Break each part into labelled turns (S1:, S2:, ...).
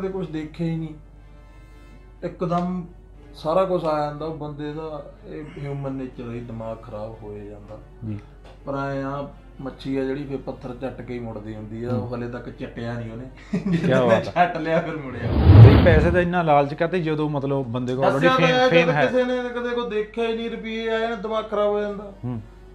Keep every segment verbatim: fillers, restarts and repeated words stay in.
S1: कदे कुछ देखिया ही नहीं, एकदम सारा कुछ आ जाता बंदे का। ह्यूमन नेचर ही दिमाग खराब हो जाता जी। पर आए आ मच्छी है जी, फिर पत्थर झट के ही मुड़दी हुंदी है, हले तक चट्टिया नहीं उन्हें, क्या बात है, छट लिया फिर मुड़िया। पैसे का इन्ना लालच करते जो मतलब बंदे को ऑलरेडी फेम फेम है, किसी ने कदे को देखिया ही नहीं, रुपये आए ना दिमाग खराब हो जाता।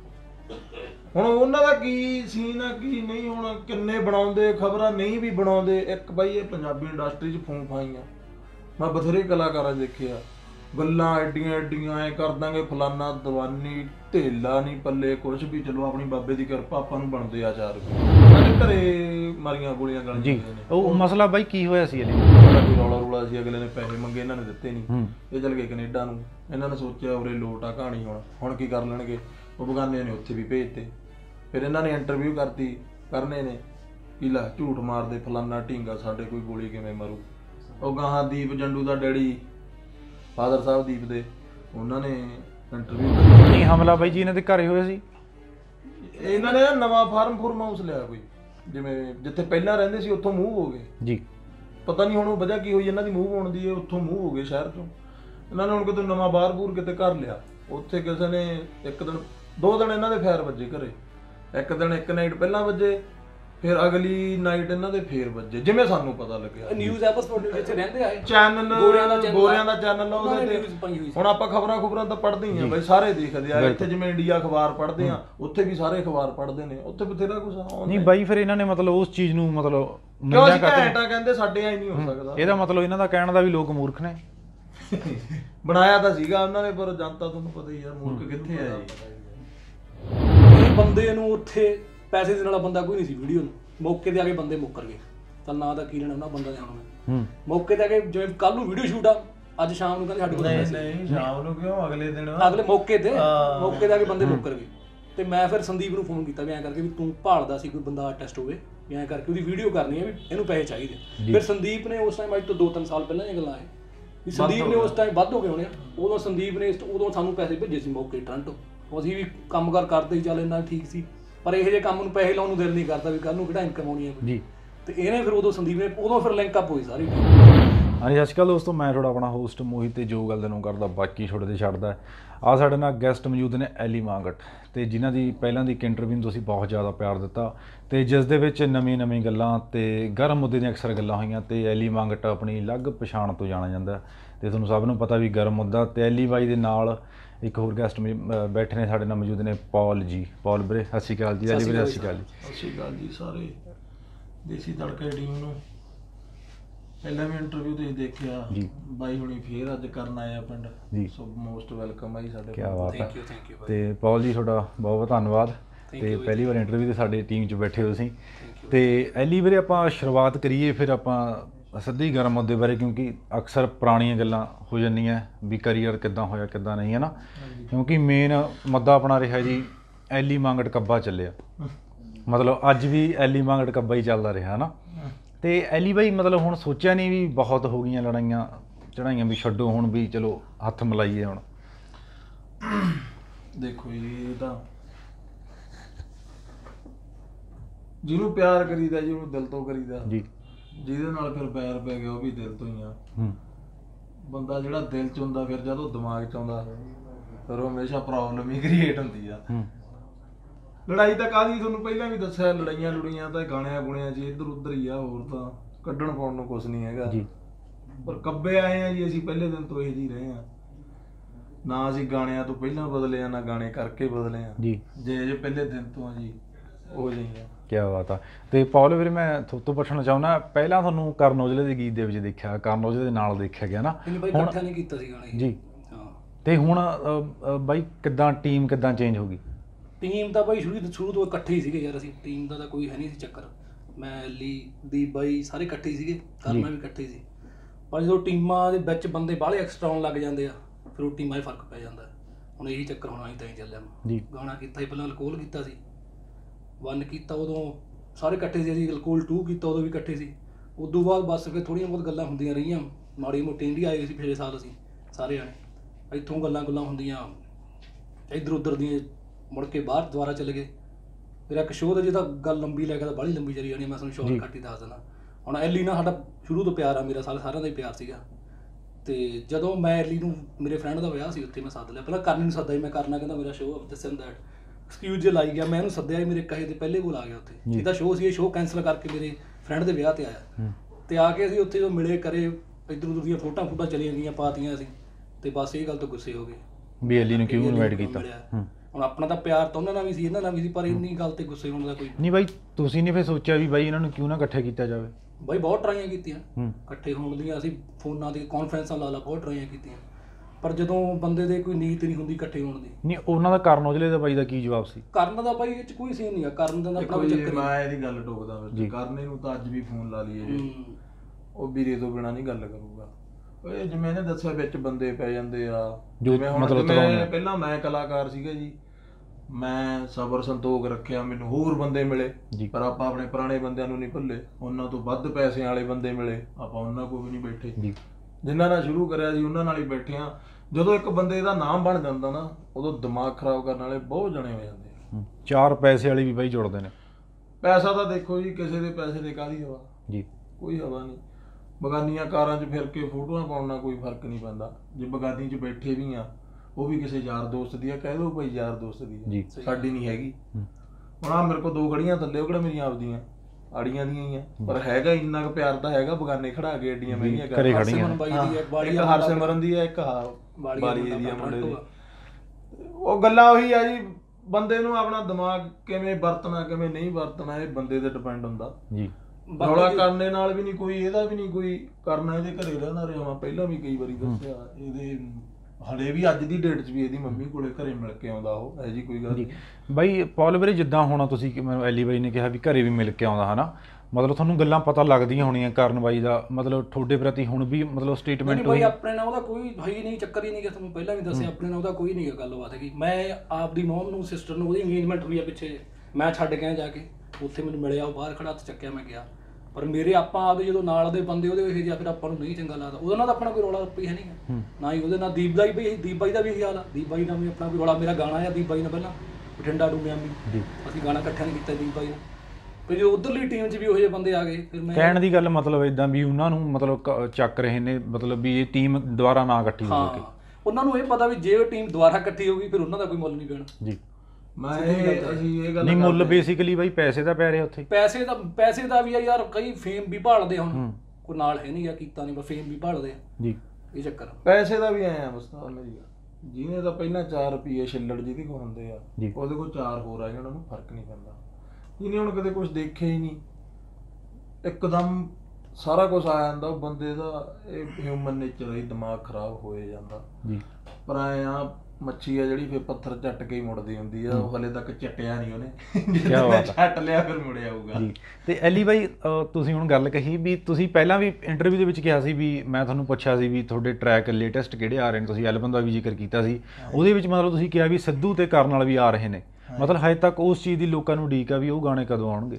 S1: ਹੁਣ ਉਹਨਾਂ ਦਾ ਕੀ ਸੀਨ ਆ ਕੀ ਨਹੀਂ, ਹੁਣ ਕਿੰਨੇ ਬਣਾਉਂਦੇ ਖਬਰਾਂ ਨਹੀਂ ਵੀ ਬਣਾਉਂਦੇ। ਇੱਕ ਬਾਈ ਇਹ ਪੰਜਾਬੀ ਇੰਡਸਟਰੀ 'ਚ ਫੂੰ ਫਾਈਆਂ, ਮੈਂ ਬਥੇਰੇ ਕਲਾਕਾਰਾਂ ਦੇਖਿਆ ਗੱਲਾਂ ਐਡੀਆਂ ਐਡੀਆਂ ਐ ਕਰ ਦਾਂਗੇ ਫਲਾਨਾ ਦਵਾਨੀ ਢੇਲਾ ਨਹੀਂ ਪੱਲੇ ਕੁਛ ਵੀ, ਚਲੋ ਆਪਣੀ ਬਾਬੇ ਦੀ ਕਿਰਪਾ ਆਪਾਂ ਨੂੰ ਬਣਦੇ ਆ ਚਾਰ ਰੁਪਏ। ਘਰੇ ਮਾਰੀਆਂ ਗੋਲੀਆਂ ਗਾਲੀਆਂ ਜੀ। ਉਹ ਮਸਲਾ ਬਾਈ ਕੀ ਹੋਇਆ ਸੀ? ਕੋਈ ਰੌਲਾ ਰੌਲਾ ਸੀ, ਅਗਲੇ ਨੇ ਪੈਸੇ ਮੰਗੇ, ਇਹਨਾਂ ਨੇ ਦਿੱਤੇ ਨਹੀਂ, ਇਹ ਚਲ ਗਏ ਕੈਨੇਡਾ ਨੂੰ। ਇਹਨਾਂ ਨੇ ਸੋਚਿਆ ਉਰੇ ਲੋਟ ਆ ਕਹਾਣੀ, ਹੁਣ ਹੁਣ ਕੀ ਕਰ ਲੈਣਗੇ, ਉਹ ਬਗਾਨੇ ਨੇ ਉੱਥੇ ਵੀ ਭੇਜਤੇ। ਫਿਰ ਇਹਨਾਂ ਨੇ ਇੰਟਰਵਿਊ ਕਰਤੀ ਕਰਨੇ ਨੇ ਕਿ ਲੈ ਝੂਠ ਮਾਰਦੇ ਫਲਾਨਾ ਢੀਂਗਾ, ਸਾਡੇ ਕੋਈ ਗੋਲੀ ਕਿਵੇਂ ਮਾਰੂ। ਉਹ ਗਾਹਾਂ ਦੀਪ ਜੰਡੂ ਦਾ ਡੈਡੀ ਫਾਦਰ ਸਾਹਿਬ ਦੀਪ ਦੇ, ਉਹਨਾਂ ਨੇ ਇੰਟਰਵਿਊ ਨਹੀਂ ਹਮਲਾ ਬਾਈ ਜੀ ਇਹਨਾਂ ਦੇ ਘਰੇ ਹੋਇਆ ਸੀ। ਇਹਨਾਂ ਨੇ ਨਵਾਂ ਫਾਰਮ ਫਾਰਮ ਹਾਊਸ ਲਿਆ ਕੋਈ, ਜਿਵੇਂ ਜਿੱਥੇ ਪਹਿਲਾਂ ਰਹਿੰਦੇ ਸੀ ਉੱਥੋਂ ਮੂਵ ਹੋ ਗਏ ਜੀ। ਪਤਾ ਨਹੀਂ ਹੁਣ ਵਜ੍ਹਾ ਕੀ ਹੋਈ ਇਹਨਾਂ ਦੀ ਮੂਵ ਹੋਣ ਦੀ, ਉੱਥੋਂ ਮੂਵ ਹੋ ਗਏ ਸ਼ਹਿਰ ਚੋਂ। ਇਹਨਾਂ ਨੇ ਹੁਣ ਕਿਤੇ ਨਵਾਂ ਬਾਹਰ ਬੂਰ ਕਿਤੇ ਘਰ ਲਿਆ, ਉੱਥੇ ਕਿਸੇ ਨੇ ਇੱਕ ਦਿਨ ਦੋ ਦਿਨ ਇਹਨਾਂ ਦੇ ਫਾਇਰ ਵੱਜੇ ਘਰੇ। ਇੱਕ ਦਿਨ ਇੱਕ ਨਾਈਟ ਪਹਿਲਾਂ ਵੱਜੇ, ਫਿਰ ਅਗਲੀ ਨਾਈਟ ਇਹਨਾਂ ਦੇ ਫੇਰ ਵੱਜੇ, ਜਿਵੇਂ ਸਾਨੂੰ ਪਤਾ ਲੱਗਿਆ। ਨਿਊਜ਼ ਐਪੀਸੋਡ ਵਿੱਚ ਰਹਿੰਦੇ ਆਏ ਚੈਨਲ ਗੋਰਿਆਂ ਦਾ ਗੋਰਿਆਂ ਦਾ ਚੈਨਲ ਆ ਉਹਦੇ ਤੇ। ਹੁਣ ਆਪਾਂ ਖਬਰਾਂ ਖਬਰਾਂ ਤਾਂ ਪੜ੍ਹਦੇ ਹੀ ਆ ਬਈ, ਸਾਰੇ ਦੇਖਦੇ ਆ। ਇੱਥੇ ਜਿਵੇਂ ਇੰਡੀਆ ਅਖਬਾਰ ਪੜ੍ਹਦੇ ਆ, ਉੱਥੇ ਵੀ ਸਾਰੇ ਅਖਬਾਰ ਪੜ੍ਹਦੇ ਨੇ, ਉੱਥੇ ਬਥੇਰਾ ਕੁਛ ਨਹੀਂ ਬਾਈ। ਫਿਰ ਇਹਨਾਂ ਨੇ ਮਤਲਬ ਉਸ ਚੀਜ਼ ਨੂੰ ਮਤਲਬ ਮੰਨਿਆ ਕਰਦੇ, ਕਹਿੰਦੇ ਸਾਡੇ ਐ ਨਹੀਂ ਹੋ ਸਕਦਾ। ਇਹਦਾ ਮਤਲਬ ਇਹਨਾਂ ਦਾ ਕਹਿਣ ਦਾ ਵੀ ਲੋਕ ਮੂਰਖ ਨੇ। ਬਣਾਇਆ ਤਾਂ ਸੀਗਾ ਉਹਨਾਂ ਨੇ, ਪਰ ਜਨਤਾ ਤੁਹਾਨੂੰ ਪਤਾ ਹੀ ਯਾਰ ਮੂਰਖ ਕਿੱਥੇ ਆ ਜੀ।
S2: ਬੰਦੇ ਨੂੰ ਉੱਥੇ ਪੈਸੇ ਦੇਣ ਵਾਲਾ ਬੰਦਾ ਕੋਈ ਨਹੀਂ ਸੀ। ਵੀਡੀਓ ਨੂੰ ਮੌਕੇ ਤੇ ਆ ਕੇ ਬੰਦੇ ਮੁੱਕਰ ਗਏ, ਤਾਂ ਨਾਂ ਦਾ ਕੀ ਲੈਣਾ ਉਹਨਾਂ ਬੰਦਾ ਦੇ ਆਉਣਾ। ਮੌਕੇ ਤੇ ਆ ਕੇ ਜਿਵੇਂ ਕੱਲ ਨੂੰ ਵੀਡੀਓ ਸ਼ੂਟ ਆ, ਅੱਜ ਸ਼ਾਮ ਨੂੰ ਕਹਿੰਦੇ ਸਾਡੇ ਕੋਲ ਪੈਸੇ
S1: ਨਹੀਂ। ਸ਼ਾਮ ਨੂੰ ਕਿਉਂ, ਅਗਲੇ ਦਿਨ
S2: ਅਗਲੇ ਮੌਕੇ ਤੇ ਮੌਕੇ ਤੇ ਆ ਕੇ ਬੰਦੇ ਮੁੱਕਰ ਗਏ। ਤੇ ਮੈਂ ਫਿਰ ਸੰਦੀਪ ਨੂੰ ਫੋਨ ਕੀਤਾ ਵੀ ਐਂ ਕਰਕੇ ਵੀ ਤੂੰ ਭਾਲਦਾ ਸੀ ਕੋਈ ਬੰਦਾ ਆਰਟਿਸਟ ਹੋਵੇ, ਵੀ ਐਂ ਕਰਕੇ ਉਹਦੀ ਵੀਡੀਓ ਕਰਨੀ ਹੈ, ਵੀ ਇਹਨੂੰ ਪੈਸੇ ਚਾਹੀਦੇ। ਫਿਰ ਸੰਦੀਪ ਨੇ ਉਸ ਟਾਈਮ ਅੱਜ ਤੋਂ ਦੋ ਤਿੰਨ ਸਾਲ ਪਹਿਲਾਂ ਦੀਆਂ ਗੱਲਾਂ ਆਏ ਵੀ ਸੰਦੀਪ ਨੇ ਉਸ ਟਾਈਮ ਵੱਧ ਹੋ ਗਏ ਹੋਣੇ, ਉਦੋਂ ਸੰਦੀਪ ਨੇ ਉਦੋਂ ਸਾਨੂੰ ਪੈਸੇ ਭੇਜੇ ਸੀ ਮੌਕੇ ਟੋਰਾਂਟੋ। ਅਸੀਂ ਵੀ ਕੰਮ ਕਾਰ ਕਰਦੇ ਸੀ, ਚੱਲ ਇੰਨਾ ਠੀਕ ਸੀ, ਪਰ ਇਹੋ ਜਿਹੇ ਕੰਮ ਨੂੰ ਪੈਸੇ ਲਾਉਣ ਨੂੰ ਦਿਲ ਨਹੀਂ ਕਰਦਾ ਵੀ ਕੱਲ ਨੂੰ ਕਿਹੜਾ ਇਨਕਮ ਆਉਣੀ ਹੈ ਜੀ। ਤੇ ਇਹਨੇ ਫਿਰ ਉਦੋਂ ਸੰਦੀਪ ਨੇ ਉਦੋਂ ਫਿਰ ਲਿੰਕ ਅਪ ਹੋਈ ਸਾਰੀ।
S3: ਹਾਂਜੀ ਸਤਿ ਸ਼੍ਰੀ ਅਕਾਲ ਦੋਸਤੋ, ਮੈਂ ਤੁਹਾਡਾ ਆਪਣਾ ਹੋਸਟ ਮੋਹਿਤ, ਤੇ ਜੋ ਗੱਲ ਨੂੰ ਕਰਦਾ ਬਾਕੀ ਛੋੜੇ ਤੇ ਛੱਡਦਾ। ਆ ਸਾਡੇ ਨਾਲ ਗੈਸਟ ਮੌਜੂਦ ਨੇ ਐਲੀ ਮਾਂਗਟ, ਤੇ ਜਿਨ੍ਹਾਂ ਦੀ ਪਹਿਲਾਂ ਦੀ ਇੱਕ ਇੰਟਰਵਿਊ ਨੂੰ ਤੁਸੀਂ ਬਹੁਤ ਜ਼ਿਆਦਾ ਪਿਆਰ ਦਿੱਤਾ, ਤੇ ਜਿਸ ਦੇ ਵਿੱਚ ਨਵੀਂ ਨਵੀਂ ਗੱਲਾਂ ਤੇ ਗਰਮ ਮੁੱਦੇ ਦੀਆਂ ਅਕਸਰ ਗੱਲਾਂ ਹੋਈਆਂ। ਤੇ ਐਲੀ ਮਾਂਗਟ ਆਪਣੀ ਅਲੱਗ ਪਛਾਣ ਤੋਂ ਜਾਣਿਆ ਜਾਂਦਾ, ਤੇ ਤੁਹਾਨੂੰ ਸਭ ਨੂੰ ਪਤਾ ਵੀ ਗਰਮ ਮੁੱਦਾ। ਤੇ ਐਲੀ ਬਾਈ ਦੇ ਨਾਲ ਇੱਕ ਹੋਰ ਗੈਸਟ ਬੈਠੇ ਨੇ ਸਾਡੇ ਨਾਲ ਮੌਜੂਦ ਨੇ, ਪੌਲ ਜੀ। ਪੌਲ ਵੀਰੇ ਸਤਿ ਸ਼੍ਰੀ ਅਕਾਲ ਜੀ। ਐਲੀ ਵੀਰੇ ਸਤਿ ਸ਼੍ਰੀ ਅਕਾਲ ਜੀ।
S1: ਸਤਿ ਸ਼੍ਰੀ ਅਕਾਲ ਜੀ ਸਾਰੇ ਦੇਸੀ ਤੜਕਾ ਟੀਮ ਨੂੰ। ਪਹਿਲਾਂ ਵੀ ਇੰਟਰਵਿਊ ਤੁਸੀਂ ਦੇਖਿਆ ਜੀ, ਬਾਈ ਹੁਣੀ ਫੇਰ ਅੱਜ ਕਰਨ ਆਏ ਆ ਪਿੰਡ ਜੀ, ਸੋ ਮੋਸਟ ਵੈਲਕਮ ਆ ਜੀ ਸਾਡੇ।
S3: ਕਿਆ ਬਾਤ ਹੈ। ਤੇ ਪੌਲ ਜੀ ਤੁਹਾਡਾ ਬਹੁਤ ਬਹੁਤ ਧੰਨਵਾਦ, ਤੇ ਪਹਿਲੀ ਵਾਰ ਇੰਟਰਵਿਊ ਤੇ ਸਾਡੀ ਟੀਮ 'ਚ ਬੈਠੇ ਹੋ ਤੁਸੀਂ। ਤੇ ਐਲੀ ਵੀਰੇ ਆਪਾਂ ਸ਼ੁਰੂਆਤ ਕਰੀਏ ਫਿਰ ਆਪਾਂ ਸਿੱਧੀ ਗਰਮ ਮੁੱਦੇ ਬਾਰੇ, ਕਿਉਂਕਿ ਅਕਸਰ ਪੁਰਾਣੀਆਂ ਗੱਲਾਂ ਹੋ ਜਾਂਦੀਆਂ ਵੀ ਕਰੀਅਰ ਕਿੱਦਾਂ ਹੋਇਆ ਕਿੱਦਾਂ ਨਹੀਂ, ਹੈ ਨਾ। ਕਿਉਂਕਿ ਮੇਨ ਮੁੱਦਾ ਆਪਣਾ ਰਿਹਾ ਜੀ ਐਲੀ ਮਾਂਗਟ ਕੱਬਾ ਚੱਲਿਆ, ਮਤਲਬ ਅੱਜ ਵੀ ਐਲੀ ਮਾਂਗਟ ਕੱਬਾ ਹੀ ਚੱਲਦਾ ਰਿਹਾ, ਹੈ ਨਾ। ਤੇ ਐਲੀ ਬਾਈ ਮਤਲਬ ਹੁਣ ਸੋਚਿਆ ਨਹੀਂ ਵੀ ਬਹੁਤ ਹੋ ਗਈਆਂ ਲੜਾਈਆਂ ਚੜਾਈਆਂ, ਵੀ ਛੱਡੋ ਹੁਣ ਵੀ ਚਲੋ ਹੱਥ ਮਿਲਾਈਏ ਹੁਣ?
S1: ਦੇਖੋ ਜੀ, ਇਹ ਤਾਂ ਜਿਹਨੂੰ ਪਿਆਰ ਕਰੀਦਾ ਜੀ ਉਹਨੂੰ ਦਿਲ ਤੋਂ ਕਰੀਦਾ ਜੀ, ਜਿਹਦੇ ਨਾਲ ਫਿਰ ਪੈਰ ਪੈ ਗਿਆ ਉਹ ਵੀ ਦਿਲ ਤੋਂ ਹੀ ਆ। ਬੰਦਾ ਜਿਹੜਾ ਦਿਲ 'ਚ ਹੁੰਦਾ, ਫਿਰ ਜਦ ਉਹ ਦਿਮਾਗ 'ਚ ਆਉਂਦਾ ਫਿਰ ਉਹ ਹਮੇਸ਼ਾ ਪ੍ਰੋਬਲਮ ਹੀ ਕ੍ਰੀਏਟ ਹੁੰਦੀ ਆ। ਲੜਾਈ ਤਾਂ ਕਾਹਦੀ, ਤੁਹਾਨੂੰ ਪਹਿਲਾਂ ਵੀ ਦੱਸਿਆ, ਲੜਾਈਆਂ ਲੜਾਈਆਂ ਤਾਂ ਗਾਣਿਆਂ ਗੁਣਿਆਂ 'ਚ ਇੱਧਰ ਉੱਧਰ ਹੀ ਆ, ਹੋਰ ਤਾਂ ਕੱਢਣ ਪਾਉਣ ਨੂੰ ਕੁਛ ਨਹੀਂ ਹੈਗਾ। ਪਰ ਕੱਬੇ ਆਏ ਆ ਜੀ ਅਸੀਂ ਪਹਿਲੇ ਦਿਨ ਤੋਂ ਇਹੋ ਜਿਹੀ ਰਹੇ ਆ, ਨਾ ਅਸੀਂ ਗਾਣਿਆਂ ਤੋਂ ਪਹਿਲਾਂ ਬਦਲੇ ਆ, ਨਾ ਗਾਣੇ ਕਰਕੇ ਬਦਲੇ ਆ ਜੀ, ਜੇ ਜੇ ਪਹਿਲੇ ਦਿਨ ਤੋਂ ਆ ਜੀ ਉਹ ਜਿਹੀ ਆ।
S3: ਕਿਆ ਬਾਤ ਆ। ਤੇ ਪੌਲ ਵੀਰੇ ਮੈਂ ਤੁਹਾਡੇ ਤੋਂ ਪੁੱਛਣਾ ਚਾਹੁੰਦਾ, ਪਹਿਲਾਂ ਤੁਹਾਨੂੰ ਕਰਨ ਔਜਲੇ ਦੇ ਗੀਤ ਦੇ ਵਿੱਚ ਦੇਖਿਆ, ਕਰਨ ਔਜਲੇ ਦੇ ਨਾਲ ਦੇਖਿਆ ਗਿਆ ਨਾ,
S2: ਹੁਣ ਨਹੀਂ ਕੀਤਾ ਸੀ ਗਾਣੇ
S3: ਜੀ। ਤੇ ਹੁਣ ਬਾਈ ਕਿੱਦਾਂ ਟੀਮ ਕਿੱਦਾਂ ਚੇਂਜ ਹੋ ਗਈ?
S2: ਟੀਮ ਤਾਂ ਬਾਈ ਸ਼ੁਰੂ ਸ਼ੁਰੂ ਤੋਂ ਇਕੱਠੇ ਹੀ ਸੀਗੇ ਯਾਰ, ਅਸੀਂ ਟੀਮ ਦਾ ਤਾਂ ਕੋਈ ਹੈ ਨਹੀਂ ਸੀ ਚੱਕਰ। ਮੈਂ ਐਲੀ ਦੀਪ ਬਾਈ ਸਾਰੇ ਇਕੱਠੇ ਹੀ ਸੀਗੇ, ਕਰਨਾ ਵੀ ਇਕੱਠੇ ਸੀ। ਪਰ ਜਦੋਂ ਟੀਮਾਂ ਦੇ ਵਿੱਚ ਬੰਦੇ ਬਾਹਲੇ ਐਕਸਟਰਾ ਆਉਣ ਲੱਗ ਜਾਂਦੇ ਆ, ਫਿਰ ਉਹ ਟੀਮਾਂ 'ਚ ਫਰਕ ਪੈ ਜਾਂਦਾ। ਹੁਣ ਇਹੀ ਚੱਕਰ ਹੋਣਾ ਹੀ ਤਾਂ ਹੀ ਚੱਲਿਆ ਜੀ। ਗਾਣਾ ਕੀਤਾ ਸੀ ਪਹਿਲਾਂ, ਅਲਕੋਹਲ ਕੀਤਾ ਸੀ, ਵਨ ਕੀਤਾ ਉਦੋਂ ਸਾਰੇ ਇਕੱਠੇ ਸੀ ਅਸੀਂ, ਅਲਕੋਹਲ ਟੂ ਕੀਤਾ ਉਦੋਂ ਵੀ ਇਕੱਠੇ ਸੀ। ਉਦੋਂ ਬਾਅਦ ਬਸ ਫਿਰ ਥੋੜ੍ਹੀਆਂ ਬਹੁਤ ਗੱਲਾਂ ਹੁੰਦੀਆਂ ਰਹੀਆਂ, ਮਾੜੀ ਮੋਟੀ ਇੰਡੀਆ ਆਏ ਸੀ ਪਿਛਲੇ ਸਾਲ ਅਸੀਂ ਸਾਰੇ ਜਾਣੇ, ਇੱਥੋਂ ਗੱਲਾਂ ਗੁੱਲਾਂ ਹੁੰਦੀਆਂ, ਇੱਧਰ ਉੱਧਰ ਦੀਆਂ, ਮੁੜ ਕੇ ਬਾਹਰ ਦੁਬਾਰਾ ਚਲੇ ਗਏ। ਫਿਰ ਇੱਕ ਸ਼ੋਅ ਦਾ ਜੇ ਤਾਂ ਗੱਲ ਲੰਬੀ ਲੈ ਕੇ ਤਾਂ ਬਾਹਲੀ ਲੰਬੀ ਚਲੀ ਜਾਣੀ, ਮੈਂ ਤੁਹਾਨੂੰ ਸ਼ੋਰਟ ਕੱਟ ਹੀ ਦੱਸ ਦਿੰਦਾ। ਹੁਣ ਐਲੀ ਨਾਲ ਸਾਡਾ ਸ਼ੁਰੂ ਤੋਂ ਪਿਆਰ ਆ, ਮੇਰਾ ਸਾਰਾ ਸਾਰਿਆਂ ਦਾ ਹੀ ਪਿਆਰ ਸੀਗਾ। ਤੇ ਜਦੋਂ ਮੈਂ ਐਲੀ ਨੂੰ, ਮੇਰੇ ਫਰੈਂਡ ਦਾ ਵਿਆਹ ਸੀ, ਉੱਥੇ ਮੈਂ ਸੱਦ ਲਿਆ। ਪਹਿਲਾਂ ਕਰਨ ਨੂੰ ਸੱਦਾ ਸੀ ਮੈਂ, ਕਰਨਾ ਕਹਿੰਦਾ ਮੇਰਾ ਸ਼ੋਅ ਆ, ਦੱਸਣ ਦੈਟ ਐਕਸਕਿਊਜ਼ ਜੇ ਲਾਈ ਗਿਆ। ਮੈਂ ਇਹਨੂੰ ਸੱਦਿਆ, ਮੇਰੇ ਕਹੇ ਦੇ ਪਹਿਲੇ ਕੋਲ ਆ ਗਿਆ ਉੱਥੇ, ਇਹਦਾ ਸ਼ੋਅ ਸੀ, ਇਹ ਸ਼ੋਅ ਕੈਂਸਲ ਕਰਕੇ ਮੇਰੇ ਫਰੈਂਡ ਦੇ ਵਿਆਹ ਤੇ ਆਇਆ। ਤੇ ਆ ਕੇ ਅਸੀਂ ਉੱਥੇ ਜੋ ਮਿਲੇ ਕਰੇ, ਇੱਧਰ ਉੱਧਰ ਦੀਆਂ ਫੋਟੋਆਂ ਫੋਟੋਆਂ ਚਲੀਆਂ ਗਈਆਂ, ਪਾਤੀਆਂ ਅਸੀਂ, ਤੇ ਬਸ ਇਹ ਗੱਲ ਤੋਂ ਗੁੱਸੇ ਹੋ ਗਏ
S3: ਵੀ ਐਲੀ ਨੂੰ ਕਿਉਂ ਇਨਵਾਈਟ ਕੀਤਾ।
S2: ਹੁਣ ਆਪਣਾ ਤਾਂ ਪਿਆਰ ਤਾਂ ਉਹਨਾਂ ਨਾਲ ਵੀ ਸੀ, ਇਹਨਾਂ ਨਾਲ ਵੀ ਸੀ, ਪਰ ਇੰਨੀ ਗੱਲ ਤੇ ਗੁੱਸੇ ਹੋਣ ਦਾ ਕੋਈ
S3: ਨਹੀਂ ਬਾਈ। ਤੁਸੀਂ ਨਹੀਂ ਫਿਰ ਸੋਚਿਆ ਵੀ ਬਾਈ ਇਹਨਾਂ ਨੂੰ ਕਿਉਂ ਨਾ ਇਕੱਠੇ ਕੀਤਾ ਜਾਵੇ?
S2: ਬਾਈ ਬਹੁਤ ਟਰਾਈਆਂ ਕੀਤੀਆਂ ਇਕੱਠੇ ਹੋਣ ਦੀਆਂ, ਅਸੀਂ ਫੋਨਾਂ ਤੇ ਕਾਨਫਰੰਸਾਂ ਲਾ ਲਾ ਬਹੁਤ ਟਰਾਈਆਂ ਕੀਤੀਆਂ, ਪਰ ਜਦੋਂ ਬੰਦੇ ਦੇ ਕੋਈ ਨੀਤ ਨਹੀਂ ਹੁੰਦੀ ਇਕੱਠੇ ਹੋਣ ਦੀ।
S3: ਨਹੀਂ ਉਹਨਾਂ ਦਾ ਕਰਨ ਔਜਲੇ ਦਾ ਬਾਈ ਦਾ ਕੀ ਜਵਾਬ ਸੀ?
S2: ਕਰਨ ਦਾ ਬਾਈ ਇਹ ਚ ਕੋਈ ਸੀਨ ਨਹੀਂ ਆ, ਕਰਨ ਦਾ ਆਪਣਾ ਕੋਈ ਚੱਕਰ।
S1: ਮੈਂ ਇਹਦੀ ਗੱਲ ਟੋਕਦਾ ਵਿੱਚ, ਕਰਨੇ ਨੂੰ ਤਾਂ ਅੱਜ ਵੀ ਫੋਨ ਲਾ ਲਈਏ ਜੀ, ਉਹ ਵੀਰੇ ਤੋਂ ਬਿਨਾ ਨਹੀਂ ਗੱਲ ਕਰੂਗਾ। ਇਹ ਜਿਵੇਂ ਇਹਨੇ ਦੱਸਿਆ ਵਿੱਚ ਬੰਦੇ ਪੈ ਜਾਂਦੇ ਆ, ਜਿਵੇਂ ਹੁਣ ਜਿਵੇਂ ਪਹਿਲਾਂ ਮੈਂ ਕਲਾਕਾਰ ਸੀਗਾ ਜੀ, ਮੈਂ ਸਬਰ ਸੰਤੋਖ ਰੱਖਿਆ, ਮੈਨੂੰ ਹੋਰ ਬੰਦੇ ਮਿਲੇ, ਪਰ ਆਪਾਂ ਆਪਣੇ ਪੁਰਾਣੇ ਬੰਦਿਆਂ ਨੂੰ ਨਹੀਂ ਭੁੱਲੇ। ਉਹਨਾਂ ਤੋਂ ਵੱਧ ਪੈਸਿਆਂ ਵਾਲੇ ਬੰਦੇ ਮਿਲੇ, ਆਪਾਂ ਉਹਨਾਂ ਕੋਲ ਵੀ ਨਹੀਂ ਬੈਠੇ। ਜਿਨ੍ਹਾਂ ਨਾਲ ਸ਼ੁਰੂ ਕਰਿਆ ਸੀ ਉਹਨਾਂ ਨਾਲ ਹੀ ਬੈਠੇ ਆ। ਜਦੋਂ ਇੱਕ ਬੰਦੇ ਦਾ ਨਾਮ ਬਣ ਜਾਂਦਾ ਨਾ, ਉਦੋਂ ਦਿਮਾਗ ਖਰਾਬ ਕਰਨ ਵਾਲੇ ਬਹੁਤ ਜਣੇ ਹੋ ਜਾਂਦੇ ਆ।
S3: ਚਾਰ ਪੈਸੇ ਵਾਲੇ ਵੀ ਬਾਈ ਜੁੜਦੇ ਨੇ।
S1: ਪੈਸਾ ਤਾਂ ਦੇਖੋ ਜੀ, ਕਿਸੇ ਦੇ ਪੈਸੇ ਦੇ ਕਾਹਦੀ ਹਵਾ ਜੀ, ਕੋਈ ਹਵਾ ਨਹੀਂ। ਬਗਾਨੀਆਂ ਕਾਰਾਂ 'ਚ ਫਿਰ ਕੇ ਫੋਟੋਆਂ ਪਾਉਣ ਨਾਲ ਕੋਈ ਫਰਕ ਨਹੀਂ ਪੈਂਦਾ। ਜੇ ਬਗਾਨੀ 'ਚ ਬੈਠੇ ਵੀ ਆ, ਉਹ ਵੀ ਕਿਸੇ ਯਾਰ ਦੋਸਤ ਦੀ ਆ, ਕਹਿ ਦਿਓ ਭਾਈ ਯਾਰ ਦੋਸਤ ਦੀ ਆ, ਸਾਡੀ ਨਹੀਂ ਹੈਗੀ। ਹੁਣ ਆ ਮੇਰੇ ਕੋਲ ਦੋ ਖੜੀਆਂ ਥੱਲੇ, ਉਹ ਕਿਹੜਾ ਮੇਰੀਆਂ ਆਪਦੀਆਂ, ਆੜੀਆਂ ਦੀਆਂ ਹੀ ਆ, ਪਰ ਹੈਗਾ ਇੰਨਾ ਕੁ ਪਿਆਰ ਤਾਂ ਹੈਗਾ। ਬਗਾਨੇ ਖੜਾ ਕੇ ਏਡੀਆਂ ਮਹਿੰਗੀਆਂ
S3: ਘਰੇ ਖੜੀਆਂ,
S1: ਇੱਕ ਹਰਸਿਮਰਨ ਦੀ ਆ, ਇੱਕ ਬਾਲੀਏ ਦੀ ਆ ਮੁੰਡੇ ਦੀ। ਉਹ ਗੱਲਾਂ ਉਹੀ ਆ ਜੀ, ਬੰਦੇ ਨੂੰ ਆਪਣਾ ਦਿਮਾਗ ਕਿਵੇਂ ਵਰਤਣਾ ਕਿਵੇਂ ਨਹੀਂ ਵਰਤਣਾ, ਇਹ ਬੰਦੇ ਤੇ ਡਿਪੈਂਡ ਹੁੰਦਾ ਜੀ। ਰੌਲਾ ਕਰਨੇ ਨਾਲ ਵੀ ਨਹੀਂ ਕੋਈ, ਇਹਦਾ ਵੀ ਨਹੀਂ ਕੋਈ ਕਰਨਾ। ਇਹਦੇ ਘਰੇ ਰਹਿੰਦਾ ਰਿਹਾ, ਮੈਂ ਪਹਿਲਾਂ ਵੀ ਕਈ ਵਾਰੀ ਦੱਸਿਆ, ਇਹਦੇ ਹਲੇ ਵੀ ਅੱਜ ਦੀ ਡੇਟ 'ਚ ਵੀ ਇਹਦੀ ਮੰਮੀ ਕੋਲੇ ਘਰੇ ਮਿਲ ਕੇ ਆਉਂਦਾ ਉਹ, ਇਹ ਜੀ ਕੋਈ ਗੱਲ ਨਹੀਂ
S3: ਬਾਈ। ਪੌਲ ਵੀਰੇ ਜਿੱਦਾਂ ਹੁਣ ਤੁਸੀਂ ਮੈਨੂੰ ਐਲੀ ਬਾਈ ਨੇ ਕਿਹਾ ਵੀ ਘਰੇ ਵੀ ਮਿਲ ਕੇ ਆਉਂਦਾ ਹਨਾ, ਮਤਲਬ ਤੁਹਾਨੂੰ ਗੱਲਾਂ ਪਤਾ ਲੱਗਦੀਆਂ ਹੋਣੀਆਂ ਕਰਨ ਬਾਈ ਦਾ, ਮਤਲਬ ਤੁਹਾਡੇ ਪ੍ਰਤੀ ਹੁਣ ਵੀ ਮਤਲਬ ਸਟੇਟਮੈਂਟ
S2: ਹੋਈ? ਆਪਣੇ ਨਾਲ ਉਹਦਾ ਕੋਈ ਹੈ ਨਹੀਂ, ਚੱਕਰ ਹੀ ਨਹੀਂ ਕਿ ਤੁਹਾਨੂੰ ਪਹਿਲਾਂ ਵੀ ਦੱਸਿਆ, ਆਪਣੇ ਨਾਲ ਉਹਦਾ ਕੋਈ ਨਹੀਂ ਗੱਲਬਾਤ ਹੈਗੀ। ਮੈਂ ਆਪਦੀ ਮੋਮ ਨੂੰ, ਸਿਸਟਰ ਨੂੰ, ਉਹਦੀ ਇੰਗੇਜਮੈਂਟ ਹੋਈ ਆ ਪਿੱਛੇ, ਮੈਂ ਛੱਡ ਕੇ ਜਾ ਕੇ ਉੱਥੇ ਮੈਨੂੰ ਮਿਲਿਆ, ਉਹ ਬਾਹਰ ਖੜਾ, ਹੱਥ ਚੱਕਿਆ, ਮੈਂ ਗਿਆ। ਪਰ ਮੇਰੇ ਆਪਾਂ ਆਪਦੇ ਜਦੋਂ ਨਾਲ ਦੇ ਬੰਦੇ ਉਹਦੇ ਇਹੋ ਜਿਹਾ, ਫਿਰ ਆਪਾਂ ਨੂੰ ਨਹੀਂ ਚੰਗਾ ਲੱਗਦਾ। ਉਹਦੇ ਨਾਲ ਤਾਂ ਆਪਣਾ ਕੋਈ ਰੌਲਾ ਰੱਪੀ ਹੈ ਨਹੀਂ, ਨਾ ਹੀ ਉਹਦੇ ਨਾਲ। ਦੀਪ ਦਾ ਵੀ, ਦੀਪ ਬਾਈ ਦਾ ਵੀ ਇਹੀ ਹਾਲ ਆ, ਦੀਪ ਬਾਈ ਨਾਲ ਵੀ ਆਪਣਾ ਕੋਈ ਰੌਲਾ। ਮੇਰਾ ਗਾਣਾ ਆ ਦੀਪ ਬਾਈ ਨਾਲ ਪਹਿਲਾਂ, ਬਠਿੰਡਾ ਟੂ ਮਿਆਮੀ, ਅਸੀਂ ਗਾਣਾ ਇਕੱਠਿਆਂ ਨੇ ਕੀਤਾ ਦੀਪ ਬਾਈ ਨਾਲ। ਫਿਰ ਜੋ ਉਧਰਲੀ ਟੀਮ 'ਚ ਵੀ ਉਹੋ ਜਿਹੇ ਬੰਦੇ ਆ ਗਏ, ਫਿਰ ਮੈਂ
S3: ਕਹਿਣ ਦੀ ਗੱਲ ਮਤਲਬ ਇਦਾਂ ਵੀ ਉਹਨਾਂ ਨੂੰ ਮਤਲਬ ਚੱਕ ਰਹੇ ਨੇ, ਮਤਲਬ ਵੀ ਇਹ ਟੀਮ ਦੁਬਾਰਾ ਨਾ ਇਕੱਠੀ ਹੋ ਸਕੇ।
S2: ਉਹਨਾਂ ਨੂੰ ਇਹ ਪਤਾ ਵੀ ਜੇ ਉਹ ਟੀਮ ਦੁਬਾਰਾ ਇਕੱਠੀ ਹੋ ਗਈ, ਫਿਰ ਉਹਨਾਂ ਦਾ ਕੋਈ ਮੁੱਲ ਨਹੀਂ ਪੈਣਾ ਜੀ।
S1: ਮੈਂ ਇਹ ਅਸੀਂ ਇਹ ਗੱਲ
S3: ਨਹੀਂ, ਮੁੱਲ ਬੇਸਿਕਲੀ ਬਾਈ ਪੈਸੇ ਦਾ ਪੈ ਰਿਹਾ ਉੱਥੇ।
S2: ਪੈਸੇ ਦਾ ਪੈਸੇ ਦਾ ਵੀ ਆ ਯਾਰ, ਕਈ ਫੇਮ ਵੀ ਭਾਲਦੇ ਹੁਣ, ਕੋਈ ਨਾਲ ਹੈ ਨਹੀਂ ਆ ਕੀਤਾ ਨਹੀਂ, ਪਰ ਫੇਮ ਵੀ ਭਾਲਦੇ ਆ ਜੀ, ਇਹ ਚੱਕਰ।
S1: ਪੈਸੇ ਦਾ ਵੀ ਆਇਆ ਮੁਸਤਾਫਾ, ਮੇਰੀ ਗੱਲ, ਜਿਹਨੇ ਤਾਂ ਪਹਿਲਾਂ ਚਾਰ ਰੁਪਏ ਛਿੱਲੜ ਜਿਹਦੇ ਕੋਲ ਹੁੰਦੇ ਆ, ਉਹਦੇ ਕੋਲ ਚਾਰ ਹੋਰ ਆ ਜਾਣ, ਉਹਨੂੰ ਫਰਕ ਨਹੀਂ ਪੈਂਦਾ। ਜਿਹਨੇ ਹੁਣ ਕਦੇ ਕੁਛ ਦੇਖਿਆ ਹੀ ਨਹੀਂ, ਇੱਕਦਮ ਸਾਰਾ ਕੁਝ ਆ ਜਾਂਦਾ, ਉਹ ਬੰਦੇ ਦਾ ਇਹ ਹਿਊਮਨ ਨੇਚਰ ਹੈ, ਦਿਮਾਗ ਖਰਾਬ ਹੋਏ ਜਾਂਦਾ ਜੀ। ਪਰ ਆਏ ਆ ਮੱਛੀ ਆ ਜਿਹੜੀ, ਫਿਰ ਪੱਥਰ ਚੱਟ ਕੇ ਹੀ ਮੁੜਦੀ ਹੁੰਦੀ ਆ, ਉਹ ਹਲੇ ਤੱਕ ਚੱਟਿਆ ਨਹੀਂ ਉਹਨੇ, ਜਦੋਂ ਛੱਟ ਲਿਆ ਫਿਰ ਮੁੜ ਆਊਗਾ ਜੀ।
S3: ਤੇ ਐਲੀ ਬਾਈ, ਤੁਸੀਂ ਹੁਣ ਗੱਲ ਕਹੀ ਵੀ ਤੁਸੀਂ ਪਹਿਲਾਂ ਵੀ ਇੰਟਰਵਿਊ ਦੇ ਵਿੱਚ ਕਿਹਾ ਸੀ ਵੀ, ਮੈਂ ਤੁਹਾਨੂੰ ਪੁੱਛਿਆ ਸੀ ਵੀ ਤੁਹਾਡੇ ਟਰੈਕ ਲੇਟੈਸਟ ਕਿਹੜੇ ਆ ਰਹੇ ਨੇ, ਤੁਸੀਂ ਐਲਬਮ ਦਾ ਵੀ ਜ਼ਿਕਰ ਕੀਤਾ ਸੀ, ਉਹਦੇ ਵਿੱਚ ਮਤਲਬ ਤੁਸੀਂ ਕਿਹਾ ਵੀ ਸਿੱਧੂ ਤੇ ਕਰਨ ਵਾਲੇ ਵੀ ਆ ਰਹੇ ਨੇ, ਮਤਲਬ ਹਜੇ ਤੱਕ ਉਸ ਚੀਜ਼ ਦੀ ਲੋਕਾਂ ਨੂੰ ਉਡੀਕ ਆ ਵੀ ਉਹ ਗਾਣੇ ਕਦੋਂ ਆਉਣਗੇ?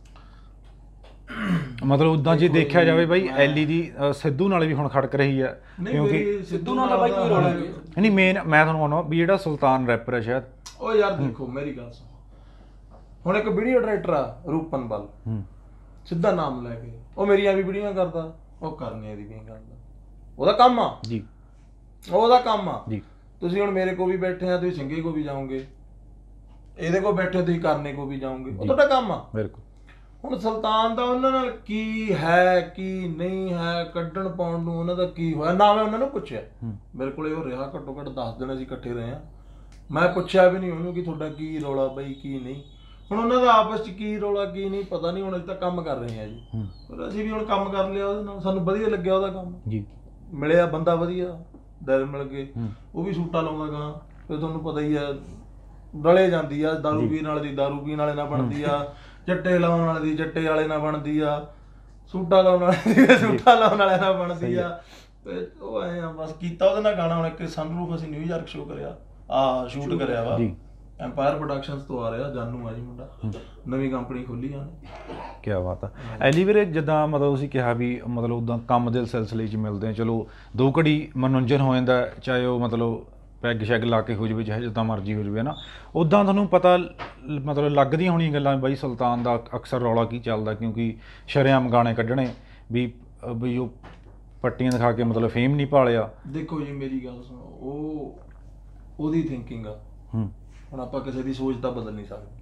S3: ਮਤਲਬ ਉਦਾਂ ਜੇ ਦੇਖਿਆ ਜਾਵੇ ਬਾਈ, ਐਲੀ ਦੀ ਸਿੱਧੂ ਨਾਲ ਵੀ ਹੁਣ ਖੜਕ ਰਹੀ ਆ, ਕਿਉਂਕਿ
S2: ਸਿੱਧੂ ਨਾਲ ਬਾਈ ਕੋਈ ਰੌਲਾ
S3: ਨਹੀਂ। ਮੇਨ ਮੈਂ ਤੁਹਾਨੂੰ ਕਹਿੰਦਾ ਵੀ ਜਿਹੜਾ ਸੁਲਤਾਨ ਰੈਪਰ ਹੈ ਸ਼ਾਇਦ,
S1: ਉਹ ਯਾਰ ਦੇਖੋ ਮੇਰੀ ਗੱਲ ਸੁਣ, ਹੁਣ ਇੱਕ ਵੀਡੀਓ ਡਾਇਰੈਕਟਰ ਆ ਰੂਪਨ ਬਲ, ਸਿੱਧਾ ਨਾਮ ਲੈ ਕੇ, ਉਹ ਮੇਰੀਆਂ ਵੀ ਵੀਡੀਓ ਕਰਦਾ, ਉਹ ਕਰਨੇ ਦੀ ਵੀ ਕਰਦਾ, ਉਹਦਾ ਕੰਮ ਆ ਜੀ, ਉਹਦਾ ਕੰਮ ਆ ਜੀ। ਤੁਸੀਂ ਹੁਣ ਮੇਰੇ ਕੋਲ ਵੀ ਬੈਠੇ ਆ, ਤੁਸੀਂ ਸਿੰਘੇ ਕੋਲ ਵੀ ਜਾਓਗੇ, ਇਹਦੇ ਕੋਲ ਬੈਠੇ ਤੁਸੀਂ ਕਰਨੇ ਕੋਲ ਵੀ ਜਾਓਗੇ, ਉਹ ਤੁਹਾਡਾ ਕੰਮ ਆ। ਬਿਲਕੁਲ। ਹੁਣ ਸੁਲਤਾਨ ਦਾ ਉਹਨਾਂ ਨਾਲ ਕੀ ਹੈ ਕੀ ਨਹੀਂ ਹੈ, ਕੱਢਣ ਪਾਉਣ ਨੂੰ ਉਹਨਾਂ ਦਾ ਕੀ ਹੋਇਆ ਨਾ, ਮੈਂ ਉਹਨਾਂ ਨੂੰ ਪੁੱਛਿਆ। ਮੇਰੇ ਕੋਲ ਉਹ ਰਿਹਾ ਘੱਟੋ ਘੱਟ ਦਸ ਦਿਨ ਅਸੀਂ ਇਕੱਠੇ ਰਹੇ ਹਾਂ, ਮੈਂ ਪੁੱਛਿਆ ਵੀ ਨਹੀਂ ਉਹਨੂੰ ਕਿ ਤੁਹਾਡਾ ਕੀ ਰੌਲਾ ਬਈ ਕੀ ਨਹੀਂ। ਹੁਣ ਉਹਨਾਂ ਦਾ ਆਪਸ 'ਚ ਕੀ ਰੌਲਾ ਕੀ ਨਹੀਂ ਪਤਾ ਨਹੀਂ, ਹੁਣ ਅਸੀਂ ਤਾਂ ਕੰਮ ਕਰ ਰਹੇ ਹਾਂ ਜੀ, ਪਰ ਅਸੀਂ ਵੀ ਹੁਣ ਕੰਮ ਕਰ ਲਿਆ ਉਹਦੇ ਨਾਲ, ਸਾਨੂੰ ਵਧੀਆ ਲੱਗਿਆ ਉਹਦਾ ਕੰਮ ਜੀ, ਮਿਲਿਆ ਬੰਦਾ ਵਧੀਆ, ਦਿਲ ਮਿਲ ਗਏ। ਉਹ ਵੀ ਸੂਟਾ ਲਾਉਂਦਾ ਗਾ, ਫਿਰ ਤੁਹਾਨੂੰ ਪਤਾ ਹੀ ਆ, ਰਲੇ ਜਾਂਦੀ ਆ, ਦਾਰੂ ਪੀਣ ਵਾਲੇ ਦੀ ਦਾਰੂ ਪੀਣ ਵਾਲੇ ਨਾਲ ਬਣਦੀ ਆ, ਚੱਟੇ ਲਾਉਣ ਵਾਲੇ ਦੀ ਚੱਟੇ ਵਾਲੇ ਨਾਲ ਬਣਦੀ ਆ, ਸੂਟਾ ਲਾਉਣ ਵਾਲੇ ਦੀ ਸੂਟਾ ਲਾਉਣ ਵਾਲੇ ਨਾਲ ਬਣਦੀ ਆ। ਤੇ ਉਹ ਐ ਆ ਬਸ ਕੀਤਾ ਉਹਦੇ ਨਾਲ ਗਾਣਾ। ਹੁਣ ਇੱਕ ਸਨਰੂਫ ਅਸੀਂ ਨਿਊਯਾਰਕ ਸ਼ੋਅ ਕਰਿਆ, ਆ ਸ਼ੂਟ ਕਰਿਆ ਵਾ, ਐਮਪਾਇਰ ਪ੍ਰੋਡਕਸ਼ਨਸ ਤੋਂ ਆ ਰਿਹਾ, ਜਾਨੂ ਆ ਜੀ ਮੁੰਡਾ, ਨਵੀਂ ਕੰਪਨੀ ਖੋਲੀ ਆ।
S3: ਕੀ ਬਾਤ ਆ। ਐਲੀ ਵੀਰੇ, ਜਿੱਦਾਂ ਮਤਲਬ ਤੁਸੀਂ ਕਿਹਾ ਵੀ ਮਤਲਬ ਉੱਦਾਂ ਕੰਮ ਦੇ ਸਿਲਸਿਲੇ 'ਚ ਮਿਲਦੇ ਆ, ਚਲੋ ਦੋ ਘੜੀ ਮਨੋਰੰਜਨ ਹੋ ਜਾਂਦਾ, ਚਾਹੇ ਉਹ ਮਤਲਬ ਪੈਗ ਸ਼ੈਗ ਲਾ ਕੇ ਹੋ ਜਾਵੇ ਚਾਹੇ ਜਿੱਦਾਂ ਮਰਜ਼ੀ ਹੋ ਜਾਵੇ ਨਾ, ਉੱਦਾਂ ਤੁਹਾਨੂੰ ਪਤਾ ਮਤਲਬ ਲੱਗਦੀਆਂ ਹੋਣੀਆਂ ਗੱਲਾਂ ਬਾਈ ਸੁਲਤਾਨ ਦਾ ਅਕਸਰ ਰੌਲਾ ਕੀ ਚੱਲਦਾ, ਕਿਉਂਕਿ ਸ਼ਰੇਆਮ ਗਾਣੇ ਕੱਢਣੇ ਵੀ ਵੀ ਉਹ ਪੱਟੀਆਂ ਦਿਖਾ ਕੇ ਮਤਲਬ ਫੇਮ ਨਹੀਂ ਭਾਲਿਆ।
S1: ਦੇਖੋ ਜੀ ਮੇਰੀ ਗੱਲ ਸੁਣੋ, ਉਹ ਉਹਦੀ ਥਿੰਕਿੰਗ ਆ, ਹੁਣ ਆਪਾਂ ਕਿਸੇ ਦੀ ਸੋਚ ਤਾਂ ਬਦਲ ਨਹੀਂ ਸਕਦੇ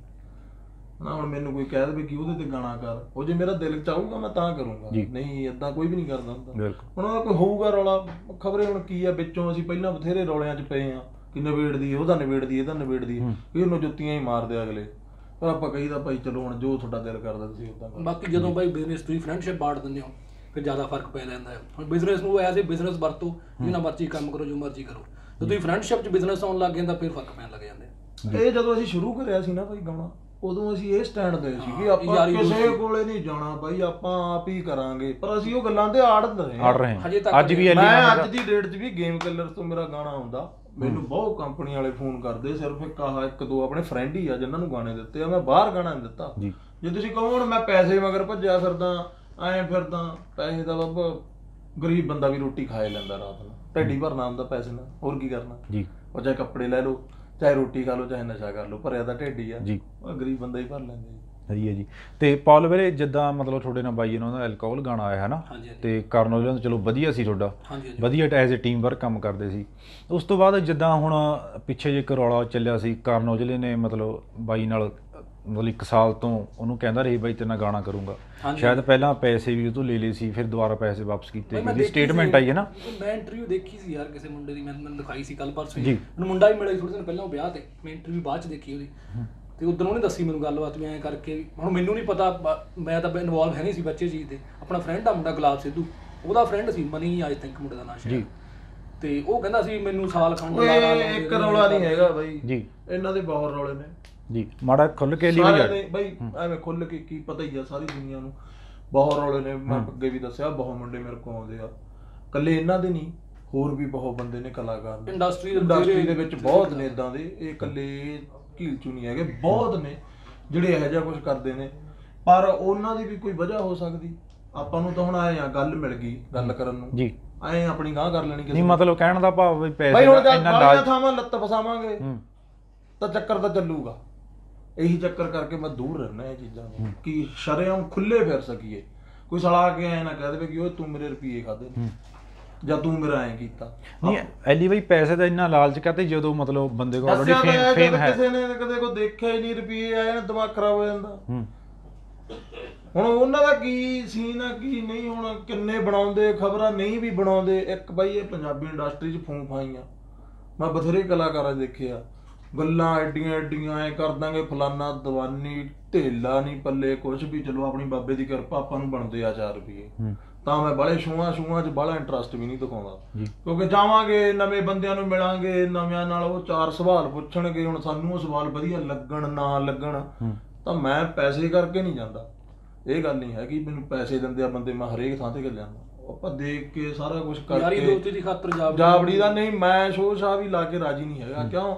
S1: ਨਾ। ਹੁਣ ਮੈਨੂੰ ਕੋਈ ਕਹਿ ਦੇਵੇ ਕਿ ਉਹਦੇ ਤੇ ਗਾਣਾ ਕਰ, ਉਹ ਜੇ ਮੇਰਾ ਦਿਲ ਚਾਹੂਗਾ ਮੈਂ ਤਾਂ ਕਰੂੰਗਾ, ਨਹੀਂ ਏਦਾਂ ਕੋਈ ਵੀ ਨਹੀਂ ਕਰਦਾ ਹੁੰਦਾ। ਹੁਣ ਉਹਦਾ ਕੋਈ ਹੋਊਗਾ ਰੌਲਾ, ਖਬਰੇ ਹੁਣ ਕੀ ਆ ਵਿੱਚੋਂ ਅਸੀਂ ਪਹਿਲਾਂ ਬਥੇਰੇ ਰੌਲਿਆਂ 'ਚ ਪਏ ਆ ਕਿ ਨਿਬੇੜਦੀ ਉਹਦਾ ਨਿਬੇੜਦੀ ਇਹਦਾ ਨਿਬੇੜਦੀ, ਵੀ ਉਹਨੂੰ ਜੁੱਤੀਆਂ ਹੀ ਮਾਰਦੇ ਅਗਲੇ। ਪਰ ਆਪਾਂ ਕਹੀਦਾ ਭਾਈ ਚਲੋ ਹੁਣ ਜੋ ਤੁਹਾਡਾ ਦਿਲ ਕਰਦਾ ਤੁਸੀਂ ਉੱਦਾਂ ਕਰੋ।
S2: ਬਾਕੀ ਜਦੋਂ ਭਾਈ ਬਿਜ਼ਨਸ ਤੁਸੀਂ ਫਰੈਂਡਸ਼ਿਪ ਬਾਂਟ ਦਿੰਦੇ ਹੋ ਫਿਰ ਜ਼ਿਆਦਾ ਫਰਕ ਪੈ ਜਾਂਦਾ ਹੈ। ਹੁਣ ਬਿਜ਼ਨਸ ਨੂੰ ਐਜ਼ ਏ ਬਿਜ਼ਨਸ ਵਰਤੋ, ਜਿੰਨਾ ਮਰਜ਼ੀ ਕੰਮ ਕਰੋ ਜੋ ਮਰਜ਼ੀ ਕਰੋ, ਜਦੋਂ ਤੁਸੀਂ ਫਰੈਂਡਸ਼ਿਪ 'ਚ ਬਿਜ਼ਨਸ ਆਉਣ ਲੱਗ ਜਾਂਦਾ ਫਿਰ ਫਰਕ ਪੈਣ ਲੱਗ ਜਾਂਦੇ।
S1: ਇਹ ਜਦੋਂ ਅਸੀਂ ਸ਼ੁਰੂ ਕਰਿਆ ਸੀ ਨਾ ਭਾਈ ਗਾਉਣਾ, ਉਦੋਂ ਅਸੀਂ ਇਹ ਸਟੈਂਡ ਦੇ ਸੀ ਕਿ ਆਪਾਂ ਕਿਸੇ ਕੋਲੇ ਨਹੀਂ ਜਾਣਾ ਬਾਈ, ਆਪਾਂ ਆਪ ਹੀ ਕਰਾਂਗੇ। ਪਰ ਅਸੀਂ ਉਹ ਗੱਲਾਂ ਤੇ ਆੜਤ ਰਹੇ ਹਾਂ
S3: ਅੱਜ ਵੀ।
S1: ਮੈਂ ਅੱਜ ਦੀ ਡੇਟ 'ਚ ਵੀ ਗੇਮ ਕਿਲਰਸ ਤੋਂ ਮੇਰਾ ਗਾਣਾ ਆਉਂਦਾ, ਮੈਨੂੰ ਬਹੁਤ ਕੰਪਨੀ ਵਾਲੇ ਫੋਨ ਕਰਦੇ, ਸਿਰਫ ਇੱਕ ਆਹ ਇੱਕ ਦੋ ਆਪਣੇ ਫਰੈਂਡ ਹੀ ਆ ਜਿਨ੍ਹਾਂ ਨੂੰ ਗਾਣੇ ਦਿੱਤੇ ਆ, ਮੈਂ ਬਾਹਰ ਗਾਣਾ ਨਹੀਂ ਦਿੱਤਾ। ਜੇ ਤੁਸੀਂ ਕਹੋ ਹੁਣ ਮੈਂ ਪੈਸੇ ਮਗਰ ਭੱਜਿਆ ਫਿਰਦਾ ਐਂ ਫਿਰਦਾ, ਪੈਸੇ ਦਾ ਬਾਬਾ ਗਰੀਬ ਬੰਦਾ ਵੀ ਰੋਟੀ ਖਾਏ ਲੈਂਦਾ ਰਾਤ ਨੂੰ, ਢਿੱਡ ਹੀ ਭਰਨਾ ਹੁੰਦਾ ਪੈਸੇ ਨਾਲ, ਹੋਰ ਕੀ ਕਰਨਾ ਜੀ। ਉਹ ਚਾਹੇ ਕੱਪੜੇ ਲੈ ਲਓ, ਚਾਹੇ ਰੋਟੀ ਖਾ ਲਓ, ਚਾਹੇ ਨਸ਼ਾ ਕਰ ਲਓ, ਭਰਿਆ ਤਾਂ ਢਿੱਡ ਹੀ ਆ ਜੀ, ਗਰੀਬ ਬੰਦਾ ਹੀ ਭਰ ਲੈਂਦਾ।
S3: ਸਹੀ ਹੈ ਜੀ। ਤੇ ਪੌਲ ਵੀਰੇ ਜਿੱਦਾਂ ਮਤਲਬ ਤੁਹਾਡੇ ਨਾਲ ਬਾਈ ਉਹਨਾਂ ਦਾ ਐਲਕੋਹਲ ਗਾਣਾ ਆਇਆ ਹੈ ਨਾ, ਤੇ ਕਰਨ ਔਜਲਾ ਚਲੋ ਵਧੀਆ ਸੀ ਤੁਹਾਡਾ, ਵਧੀਆ ਐਜ਼ ਏ ਟੀਮ ਵਰਕ ਕੰਮ ਕਰਦੇ ਸੀ। ਉਸ ਤੋਂ ਬਾਅਦ ਜਿੱਦਾਂ ਹੁਣ ਪਿੱਛੇ ਜੇ ਇੱਕ ਰੌਲਾ ਚੱਲਿਆ ਸੀ, ਕਰਨ ਔਜਲੇ ਨੇ ਮਤਲਬ ਬਾਈ ਨਾਲ ਮਤਲਬ ਇੱਕ ਸਾਲ ਤੋਂ ਉਹਨੂੰ ਕਹਿੰਦਾ ਰਹੀ ਬਾਈ ਤੇਰੇ ਨਾਲ ਗਾਣਾ ਕਰੂੰਗਾ, ਸ਼ਾਇਦ ਪਹਿਲਾਂ ਪੈਸੇ ਵੀ ਉਹ ਤੋਂ ਲੈ ਲਏ ਸੀ, ਫਿਰ ਦੁਬਾਰਾ ਪੈਸੇ ਵਾਪਸ ਕੀਤੇ, ਇਹਦੀ ਸਟੇਟਮੈਂਟ ਆਈ ਹੈ ਨਾ।
S2: ਮੈਂ ਇੰਟਰਵਿਊ ਦੇਖੀ ਸੀ ਯਾਰ ਕਿਸੇ ਮੁੰਡੇ ਦੀ, ਮੈਂ ਮੈਨੂੰ ਦਿਖਾਈ ਸੀ ਕੱਲ ਪਰਸੋਂ ਜੀ, ਮੈਨੂੰ ਮੁੰਡਾ ਹੀ ਮਿਲਿਆ ਥੋੜੇ ਦਿਨ ਪਹਿਲਾਂ ਉਹ ਵਿਆਹ ਤੇ, ਮੈਂ ਇੰਟਰਵਿਊ ਬਾਅਦ 'ਚ ਦੇਖੀ ਉਹਦੀ, ਤੇ ਉਦੋਂ ਉਹਨੇ ਦੱਸੀ ਮੈਨੂੰ ਗੱਲਬਾਤ ਵੀ ਐਂ ਕਰਕੇ। ਹੁਣ ਮੈਨੂੰ ਨਹੀਂ ਪਤਾ, ਮੈਂ ਤਾਂ ਇਨਵੋਲਵ ਹੈ ਨਹੀਂ ਸੀ ਬੱਚੇ ਚੀਜ਼ ਦੇ। ਆਪਣਾ ਫਰੈਂਡ ਆ ਮੁੰਡਾ ਗੁਲਾਬ ਸਿੱਧੂ, ਉਹਦਾ ਫਰੈਂਡ ਸੀ ਮਨੀ ਆਈ ਥਿੰਕ ਮੁੰਡੇ ਦਾ ਨਾਂ ਸ਼ਾਇਦ, ਤੇ ਉਹ ਕਹਿੰਦਾ ਸੀ ਮੈਨੂੰ ਸਾਲ ਖੰਡ ਲਾ ਲਾ।
S1: ਇੱਕ ਰੌਲਾ ਨਹੀਂ ਹੈਗਾ ਬਾਈ ਜੀ, ਇਹਨਾਂ ਦੇ ਬਹੁਤ ਰੌਲੇ ਨੇ
S3: ਜੀ, ਮਾੜਾ ਖੁੱਲ ਕੇ ਲਈ
S1: ਬਾਈ ਐਵੇਂ ਖੁੱਲ ਕੇ ਕੀ ਪਤਾ ਹੀ ਆ ਸਾਰੀ ਦੁਨੀਆ ਨੂੰ, ਬਹੁਤ ਰੌਲੇ ਨੇ। ਮੈਂ ਅੱਗੇ ਵੀ ਦੱਸਿਆ ਬਹੁਤ ਮੁੰਡੇ ਮੇਰੇ ਕੋਲ ਆਉਂਦੇ ਆ, ਇਕੱਲੇ ਇਹਨਾਂ ਦੇ ਨਹੀਂ, ਹੋਰ ਵੀ ਬਹੁਤ ਬੰਦੇ ਨੇ ਕਲਾਕਾਰ
S2: ਇੰਡਸਟਰੀ
S1: ਇੰਡਸਟਰੀ ਦੇ ਵਿੱਚ ਬਹੁਤ ਨੇ ਇੱਦਾਂ ਦੇ, ਇਹ ਇਕੱਲੇ ਘੀਲ ਚੂ ਨਹੀਂ ਹੈਗੇ, ਬਹੁਤ ਨੇ ਜਿਹੜੇ ਇਹੋ ਜਿਹਾ ਕੁਝ ਕਰਦੇ ਨੇ। ਪਰ ਉਹਨਾਂ ਦੀ ਵੀ ਕੋਈ ਵਜ੍ਹਾ ਹੋ ਸਕਦੀ, ਆਪਾਂ ਨੂੰ ਤਾਂ ਹੁਣ ਆਏ ਆ ਗੱਲ ਮਿਲ ਗਈ ਗੱਲ ਕਰਨ ਨੂੰ ਜੀ, ਐਂ ਆਪਣੀ ਗਾਂਹ ਕਰ ਲੈਣੀ ਕਿਸੇ
S3: ਨਹੀਂ, ਮਤਲਬ ਕਹਿਣ ਦਾ ਭਾਵ ਵੀ ਪੈਸੇ
S1: ਬਾਈ ਹੁਣ ਜਦ ਬਾਲੀਆਂ ਥਾਵਾਂ ਲੱਤ ਫਸਾਵਾਂਗੇ ਤਾਂ ਚੱਕਰ ਤਾਂ ਚੱਲੂਗਾ। ਇਹੀ ਚੱਕਰ ਕਰਕੇ ਮੈਂ ਦੂਰ ਰਹਿਣਾ ਇਹ ਚੀਜ਼ਾਂ ਤੋਂ, ਕਿ ਸ਼ਰੇਆਮ ਖੁੱਲੇ ਫਿਰ ਸਕੀਏ। ਕੋਈ ਸਲਾ ਆ ਕੇ ਐ ਨਾ ਕਹਿ ਦੇਵੇ ਕਿ ਉਹ ਤੂੰ ਮੇਰੇ ਰੁਪਈਏ ਖਾਦੇ ਨੇ ਜਾਂ ਤੂੰ ਮੇਰਾ ਐਂ ਕੀਤਾ।
S3: ਨਹੀਂ ਐਲੀ ਬਾਈ ਪੈਸੇ ਦਾ ਇੰਨਾ ਲਾਲਚ ਕਰਤੇ, ਜਦੋਂ ਮਤਲਬ ਬੰਦੇ ਕੋਲ ਆਲਰੇਡੀ ਫੇਮ ਫੇਮ ਹੈ,
S1: ਕਿਸੇ ਨੇ ਕਦੇ ਕੋਈ ਦੇਖਿਆ ਹੀ ਨਹੀਂ, ਰੁਪਈਏ ਆਏ ਨਾ ਦਿਮਾਗ ਖਰਾਬ ਹੋ ਜਾਂਦਾ। ਹੁਣ ਉਹਨਾਂ ਦਾ ਕੀ ਸੀਨ ਆ ਕੀ ਨਹੀਂ, ਹੁਣ ਕਿੰਨੇ ਬਣਾਉਂਦੇ ਖਬਰਾਂ ਨਹੀਂ ਵੀ ਬਣਾਉਂਦੇ। ਇੱਕ ਬਾਈ ਇਹ ਪੰਜਾਬੀ ਇੰਡਸਟਰੀ 'ਚ ਫੂੰ ਫਾਈਆਂ, ਮੈਂ ਬਥੇਰੇ ਕਲਾਕਾਰਾਂ ਦੇਖਿਆ, ਗੱਲਾਂ ਐਡੀਆਂ ਐਡੀਆਂ ਐ ਕਰ ਦਾਂਗੇ ਫਲਾਨਾ ਦਵਾਨੀ, ਢੇਲਾ ਨਹੀਂ ਪੱਲੇ ਕੁਛ ਵੀ। ਚਲੋ ਆਪਣੀ ਬਾਬੇ ਦੀ ਕਿਰਪਾ ਆਪਾਂ ਨੂੰ ਬਣਦੇ ਆ ਚਾਰ ਰੁਪਈਏ, ਤਾਂ ਮੈਂ ਬਾਹਲੇ ਸ਼ੂਆਂ ਸ਼ੂਆਂ 'ਚ ਬਾਹਲਾ ਇੰਟਰਸਟ ਵੀ ਨਹੀਂ ਦਿਖਾਉਂਦਾ, ਕਿਉਂਕਿ ਜਾਵਾਂਗੇ ਨਵੇਂ ਬੰਦਿਆਂ ਨੂੰ ਮਿਲਾਂਗੇ, ਨਵਿਆਂ ਨਾਲ ਉਹ ਚਾਰ ਸਵਾਲ ਪੁੱਛਣਗੇ, ਹੁਣ ਸਾਨੂੰ ਉਹ ਸਵਾਲ ਵਧੀਆ ਲੱਗਣ ਨਾ ਲੱਗਣ, ਤਾਂ ਮੈਂ ਪੈਸੇ ਕਰਕੇ ਨਹੀਂ ਜਾਂਦਾ। ਇਹ ਗੱਲ ਨਹੀਂ ਹੈ ਕਿ ਮੈਨੂੰ ਪੈਸੇ ਦਿੰਦੇ ਆ ਬੰਦੇ ਮੈਂ ਹਰੇਕ ਥਾਂ ਤੇ ਜਾਂਦਾ, ਆਪਾਂ ਦੇਖ ਕੇ ਸਾਰਾ ਕੁਝ ਕਰਕੇ ਜਾਬੜੀ ਦਾ ਨਹੀਂ, ਮੈਂ ਸ਼ੋਅ ਸ਼ਾਹ ਵੀ ਲਾ ਕੇ ਰਾਜੀ ਨਹੀਂ ਹੈਗਾ। ਕਿਉਂ?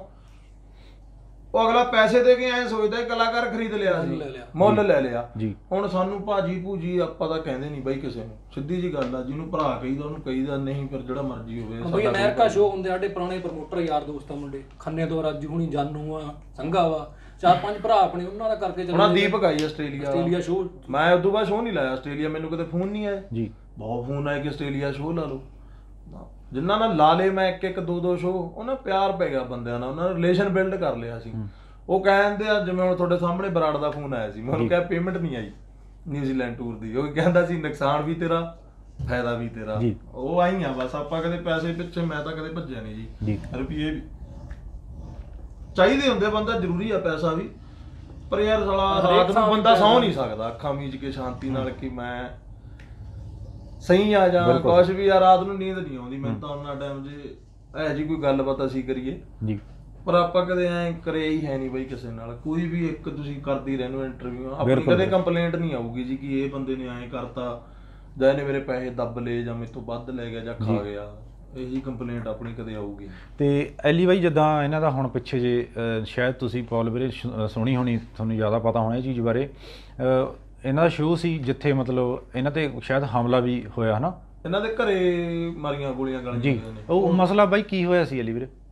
S1: ਉਹ ਅਗਲਾ ਪੈਸੇ ਦੇ ਕੇ ਐਂ ਸੋਚਦਾ ਕਲਾਕਾਰ ਖਰੀਦ ਲਿਆ ਸੀ, ਮੁੱਲ ਲੈ ਲਿਆ। ਹੁਣ ਸਾਨੂੰ ਭਾਜੀ ਭੂਜੀ ਆਪਾਂ ਤਾਂ ਕਹਿੰਦੇ ਨਹੀਂ ਬਾਈ ਕਿਸੇ ਨੂੰ, ਸਿੱਧੀ ਜੀ ਗੱਲ ਆ, ਜਿਹਨੂੰ ਭਰਾ ਕਹੀਦਾ ਉਹਨੂੰ ਕਹੀਦਾ, ਨਹੀਂ ਫਿਰ ਜਿਹੜਾ ਮਰਜ਼ੀ ਹੋਵੇ।
S2: ਬਈ ਅਮਰੀਕਾ ਸ਼ੋਅ ਹੁੰਦੇ ਸਾਡੇ ਪੁਰਾਣੇ ਪ੍ਰਮੋਟਰ ਯਾਰ ਦੋਸਤ ਆ ਮੁੰਡੇ, ਖੰਨੇ ਤੋਂ ਰਾਜੂ ਹੁਣੀ, ਜਾਨੂ ਆ, ਸੰਘਾ ਵਾ, ਚਾਰ ਪੰਜ ਭਰਾ ਆਪਣੇ, ਉਹਨਾਂ ਦਾ ਕਰਕੇ ਚੱਲ।
S1: ਹੁਣ ਦੀਪਕ ਆਈ ਆਸਟ੍ਰੇਲੀਆ
S2: ਆਸਟ੍ਰੇਲੀਆ ਸ਼ੋਅ,
S1: ਮੈਂ ਉਦੋਂ ਬਾਅਦ ਸ਼ੋਅ ਨਹੀਂ ਲਾਇਆ ਆਸਟ੍ਰੇਲੀਆ, ਮੈਨੂੰ ਕਦੇ ਫੋਨ ਨਹੀਂ ਆਏ ਜੀ, ਬਹੁਤ ਫੋਨ ਆਏ ਕਿ ਆਸਟ੍ਰੇਲੀਆ ਸ਼ੋਅ ਲਾ ਲਓ। ਜਿਨ੍ਹਾਂ ਨਾਲ ਲਾ ਲਏ ਮੈਂ ਇੱਕ ਇੱਕ ਦੋ ਦੋ ਸ਼ੋਅ, ਉਹਨਾਂ ਪਿਆਰ ਪੈ ਗਿਆ ਬੰਦਿਆਂ ਨਾਲ, ਉਹਨਾਂ ਨੇ ਰਿਲੇਸ਼ਨ ਬਿਲਡ ਕਰ ਲਿਆ ਸੀ। ਉਹ ਕਹਿੰਦੇ ਆ ਜਿਵੇਂ ਹੁਣ ਤੁਹਾਡੇ ਸਾਹਮਣੇ ਬਰਾੜ ਦਾ ਫੋਨ ਆਇਆ ਸੀ, ਮੈਂ ਉਹਨੂੰ ਕਿਹਾ ਪੇਮੈਂਟ ਨਹੀਂ ਆਈ ਨਿਊਜ਼ੀਲੈਂਡ ਟੂਰ ਦੀ, ਉਹ ਕਹਿੰਦਾ ਸੀ ਨੁਕਸਾਨ ਵੀ ਤੇਰਾ ਫਾਇਦਾ ਵੀ ਤੇਰਾ। ਉਹ ਆਈ ਆ ਬਸ, ਆਪਾਂ ਕਦੇ ਪੈਸੇ ਪਿੱਛੇ ਮੈਂ ਤਾਂ ਕਦੇ ਭੱਜਿਆ ਨਹੀਂ ਜੀ। ਰੁਪਈਏ ਵੀ ਚਾਹੀਦੇ ਹੁੰਦੇ, ਬੰਦਾ ਜ਼ਰੂਰੀ ਆ ਪੈਸਾ ਵੀ, ਪਰ ਯਾਰ ਸਾਲਾ ਰਾਤ ਨੂੰ ਬੰਦਾ ਸੌਂ ਨਹੀਂ ਸਕਦਾ ਅੱਖਾਂ ਮੀਚ ਕੇ ਸ਼ਾਂਤੀ ਨਾਲ ਕਿ ਮੈਂ ਸਹੀ ਆ ਜਾਂ ਕੁਛ ਵੀ। ਯਾਰ ਰਾਤ ਨੂੰ ਨੀਂਦ ਨਹੀਂ ਆਉਂਦੀ ਮੈਨੂੰ ਤਾਂ ਉਹਨਾਂ ਟਾਈਮ ਜੇ ਇਹੋ ਜਿਹੀ ਕੋਈ ਗੱਲਬਾਤ ਅਸੀਂ ਕਰੀਏ ਜੀ, ਪਰ ਆਪਾਂ ਕਦੇ ਐਂ ਕਰਿਆ ਹੀ ਹੈ ਨਹੀਂ ਬਈ ਕਿਸੇ ਨਾਲ। ਕੋਈ ਵੀ ਇੱਕ ਤੁਸੀਂ ਕਰਦੀ ਰਹਿੰਦੇ ਇੰਟਰਵਿਊ, ਆਪਣੀ ਕਦੇ ਕੰਪਲੇਂਟ ਨਹੀਂ ਆਊਗੀ ਜੀ ਕਿ ਇਹ ਬੰਦੇ ਨੇ ਐਂ ਕਰਤਾ ਜਾਂ ਇਹਨੇ ਮੇਰੇ ਪੈਸੇ ਦੱਬ ਲਏ ਜਾਂ ਮੇਰੇ ਤੋਂ ਵੱਧ ਲੈ ਗਿਆ ਜਾਂ ਖਾ ਗਿਆ, ਇਹੀ ਕੰਪਲੇਂਟ ਆਪਣੀ ਕਦੇ ਆਊਗੀ।
S3: ਤੇ ਐਲੀ ਬਾਈ ਜਿੱਦਾਂ ਇਹਨਾਂ ਦਾ ਹੁਣ ਪਿੱਛੇ ਜੇ ਸ਼ਾਇਦ ਤੁਸੀਂ ਪੌਲ ਵੀਰੇ ਸੁਣੀ ਹੋਣੀ, ਤੁਹਾਨੂੰ ਜ਼ਿਆਦਾ ਪਤਾ ਹੋਣਾ ਇਹ ਚੀਜ਼ ਬਾਰੇ, ਇਹਨਾਂ ਦਾ ਸ਼ੋਅ ਸੀ ਜਿੱਥੇ ਮਤਲਬ ਇਹਨਾਂ ਤੇ ਸ਼ਾਇਦ ਹਮਲਾ ਵੀ ਹੋਇਆ ਹਨਾ,
S1: ਇਹਨਾਂ ਦੇ ਘਰੇ ਮਾਰੀਆਂ ਗੋਲੀਆਂ ਗਾਲੀਆਂ
S3: ਜੀ। ਉਹ ਮਸਲਾ ਬਾਈ ਕੀ ਹੋਇਆ ਸੀ ਐਲੀ ਵੀਰੇ?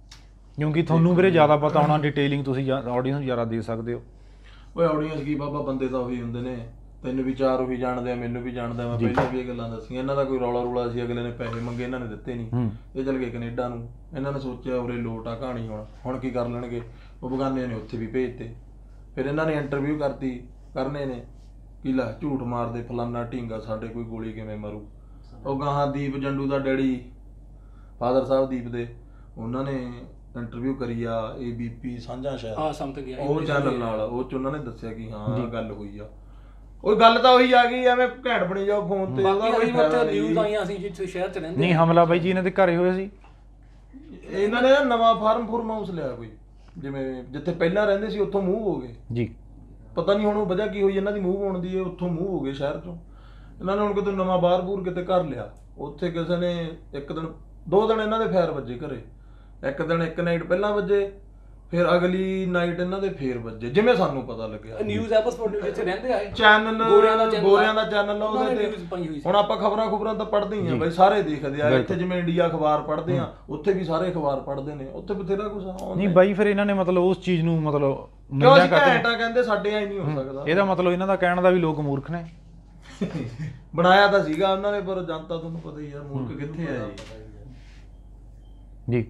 S3: ਕਿਉਂਕਿ ਤੁਹਾਨੂੰ ਵੀਰੇ ਜ਼ਿਆਦਾ ਪਤਾ ਹੋਣਾ, ਡਿਟੇਲਿੰਗ ਤੁਸੀਂ ਆਡੀਅנס ਨੂੰ ਜ਼ਿਆਦਾ ਦੇ ਸਕਦੇ ਹੋ।
S1: ਓਏ ਆਡੀਅנס ਕੀ ਬਾਬਾ, ਬੰਦੇ ਤਾਂ ਉਹੀ ਹੁੰਦੇ ਨੇ, ਤੈਨੂੰ ਵੀ ਚਾਰ ਉਹੀ ਜਾਣਦੇ ਆ, ਮੈਨੂੰ ਵੀ ਜਾਣਦਾ, ਮੈਂ ਪਹਿਲਾਂ ਵੀ ਇਹ ਗੱਲਾਂ ਦੱਸੀਆਂ। ਇਹਨਾਂ ਦਾ ਕੋਈ ਰੌਲਾ ਰੂਲਾ ਸੀ, ਅਗਲੇ ਨੇ ਪੈਸੇ ਮੰਗੇ, ਇਹਨਾਂ ਨੇ ਦਿੱਤੇ ਨਹੀਂ, ਇਹ ਚਲ ਗਏ ਕੈਨੇਡਾ ਨੂੰ। ਇਹਨਾਂ ਨੇ ਸੋਚਿਆ ਉਰੇ ਲੋਟ ਆ ਕਹਾਣੀ, ਹੁਣ ਹੁਣ ਕੀ ਕਰ ਲੈਣਗੇ, ਉਹ ਬਗਾਨਿਆਂ ਨੇ ਉੱਥੇ ਵੀ ਭੇਜਤੇ। ਫਿਰ ਇਹਨਾਂ ਨੇ ਇੰਟਰਵਿਊ ਕਰਤੀ ਕਰਨੇ ਨੇ ਕਿ ਲੈ ਝੂਠ ਮਾਰਦੇ ਫਲਾਨਾ ਢੀਂਗਾ, ਸਾਡੇ ਕੋਈ ਗੋਲੀ ਕਿਵੇਂ ਮਾਰੂ। ਉਹ ਗਾਹਾਂ ਦੀਪ ਜੰਡੂ ਦਾ ਡੈਡੀ, ਫਾਦਰ ਸਾਹਿਬ ਦੀਪ ਦੇ, ਉਹਨਾਂ ਨੇ ਇੰਟਰਵਿਊ ਕਰੀ ਆ ਏ ਬੀ ਪੀ ਸਾਂਝਾ ਸ਼ਾਇਦ, ਉਹ ਚੈਨਲ ਨਾਲ, ਉਹ ਚ ਉਹਨਾਂ ਨੇ ਦੱਸਿਆ ਕਿ ਹਾਂ ਗੱਲ ਹੋਈ ਆ। ਉਹ ਗੱਲ ਤਾਂ ਉਹੀ ਆ ਗਈ, ਐਵੇਂ ਘੈਂਟ ਬਣੀ ਜਾਓ ਫੋਨ ਤੇ, ਉਹਦਾ ਕੋਈ ਫਾਇਦਾ ਨਹੀਂ।
S3: ਨਹੀਂ ਹਮਲਾ ਬਾਈ ਜੀ ਇਹਨਾਂ ਦੇ ਘਰੇ ਹੋਇਆ ਸੀ,
S1: ਇਹਨਾਂ ਨੇ ਨਵਾਂ ਫਾਰਮ ਫੁਰਮ ਹਾਊਸ ਲਿਆ ਕੋਈ, ਜਿਵੇਂ ਜਿੱਥੇ ਪਹਿਲਾਂ ਰਹਿੰਦੇ ਸੀ ਉੱਥੋਂ ਮੂਵ ਹੋ ਗਏ ਜੀ। ਪਤਾ ਨਹੀਂ ਹੁਣ ਵਜ੍ਹਾ ਕੀ ਹੋਈ ਇਹਨਾਂ ਦੀ ਮੂਵ ਹੋਣ ਦੀ, ਉੱਥੋਂ ਮੂਵ ਹੋ ਗਏ ਸ਼ਹਿਰ ਚੋਂ। ਇਹਨਾਂ ਨੇ ਹੁਣ ਕਿਤੇ ਨਵਾਂ ਬਾਹਰ ਬੂਰ ਕਿਤੇ ਘਰ ਲਿਆ, ਉੱਥੇ ਕਿਸੇ ਨੇ ਇੱਕ ਦਿਨ ਦੋ ਦਿਨ ਇਹਨਾਂ ਦੇ ਫੇਰ ਵੱਜੇ ਘਰੇ, ਇੱਕ ਦਿਨ ਇੱਕ ਨਾਈਟ ਪਹਿਲਾਂ ਵੱਜੇ, ਫਿਰ ਅਗਲੀ ਨਾਈਟ ਇਹਨਾਂ ਦੇ ਫੇਰ ਵੱਜੇ, ਜਿਵੇਂ ਸਾਨੂੰ ਪਤਾ ਲੱਗਿਆ।
S2: ਨਿਊਜ਼ ਐਪੀਸੋਡ ਜਿੱਥੇ ਰਹਿੰਦੇ ਆ
S1: ਚੈਨਲ ਗੋਰਿਆਂ ਦਾ ਚੈਨਲ, ਉਹਦੇ ਤੇ ਹੁਣ ਆਪਾਂ ਖਬਰਾਂ ਖੁਬਰਾਂ ਤਾਂ ਪੜ੍ਹਦੇ ਹੀ ਆ ਬਾਈ, ਸਾਰੇ ਦੇਖਦੇ ਆ। ਇੱਥੇ ਜਿਵੇਂ ਇੰਡੀਆ ਅਖਬਾਰ ਪੜ੍ਹਦੇ ਆ, ਉੱਥੇ ਵੀ ਸਾਰੇ ਅਖਬਾਰ ਪੜ੍ਹਦੇ ਨੇ, ਉੱਥੇ ਬਥੇਰਾ ਕੁਛ
S3: ਨਹੀਂ ਬਾਈ। ਫਿਰ ਇਹਨਾਂ ਨੇ ਮਤਲਬ ਉਸ ਚੀਜ਼ ਨੂੰ ਮਤਲਬ
S1: ਘੈਂਟਾ ਕਹਿੰਦੇ, ਸਾਡੇ ਐ ਨਹੀਂ ਹੋ ਸਕਦਾ।
S3: ਇਹਦਾ ਮਤਲਬ ਇਹਨਾਂ ਦਾ ਕਹਿਣ ਦਾ ਵੀ ਲੋਕ ਮੂਰਖ ਨੇ।
S1: ਬਣਾਇਆ ਤਾਂ ਸੀਗਾ ਉਹਨਾਂ ਨੇ, ਪਰ ਜਨਤਾ ਤੁਹਾਨੂੰ ਪਤਾ ਹੀ ਆ ਮੂਰਖ ਕਿੱਥੇ ਆ ਜੀ।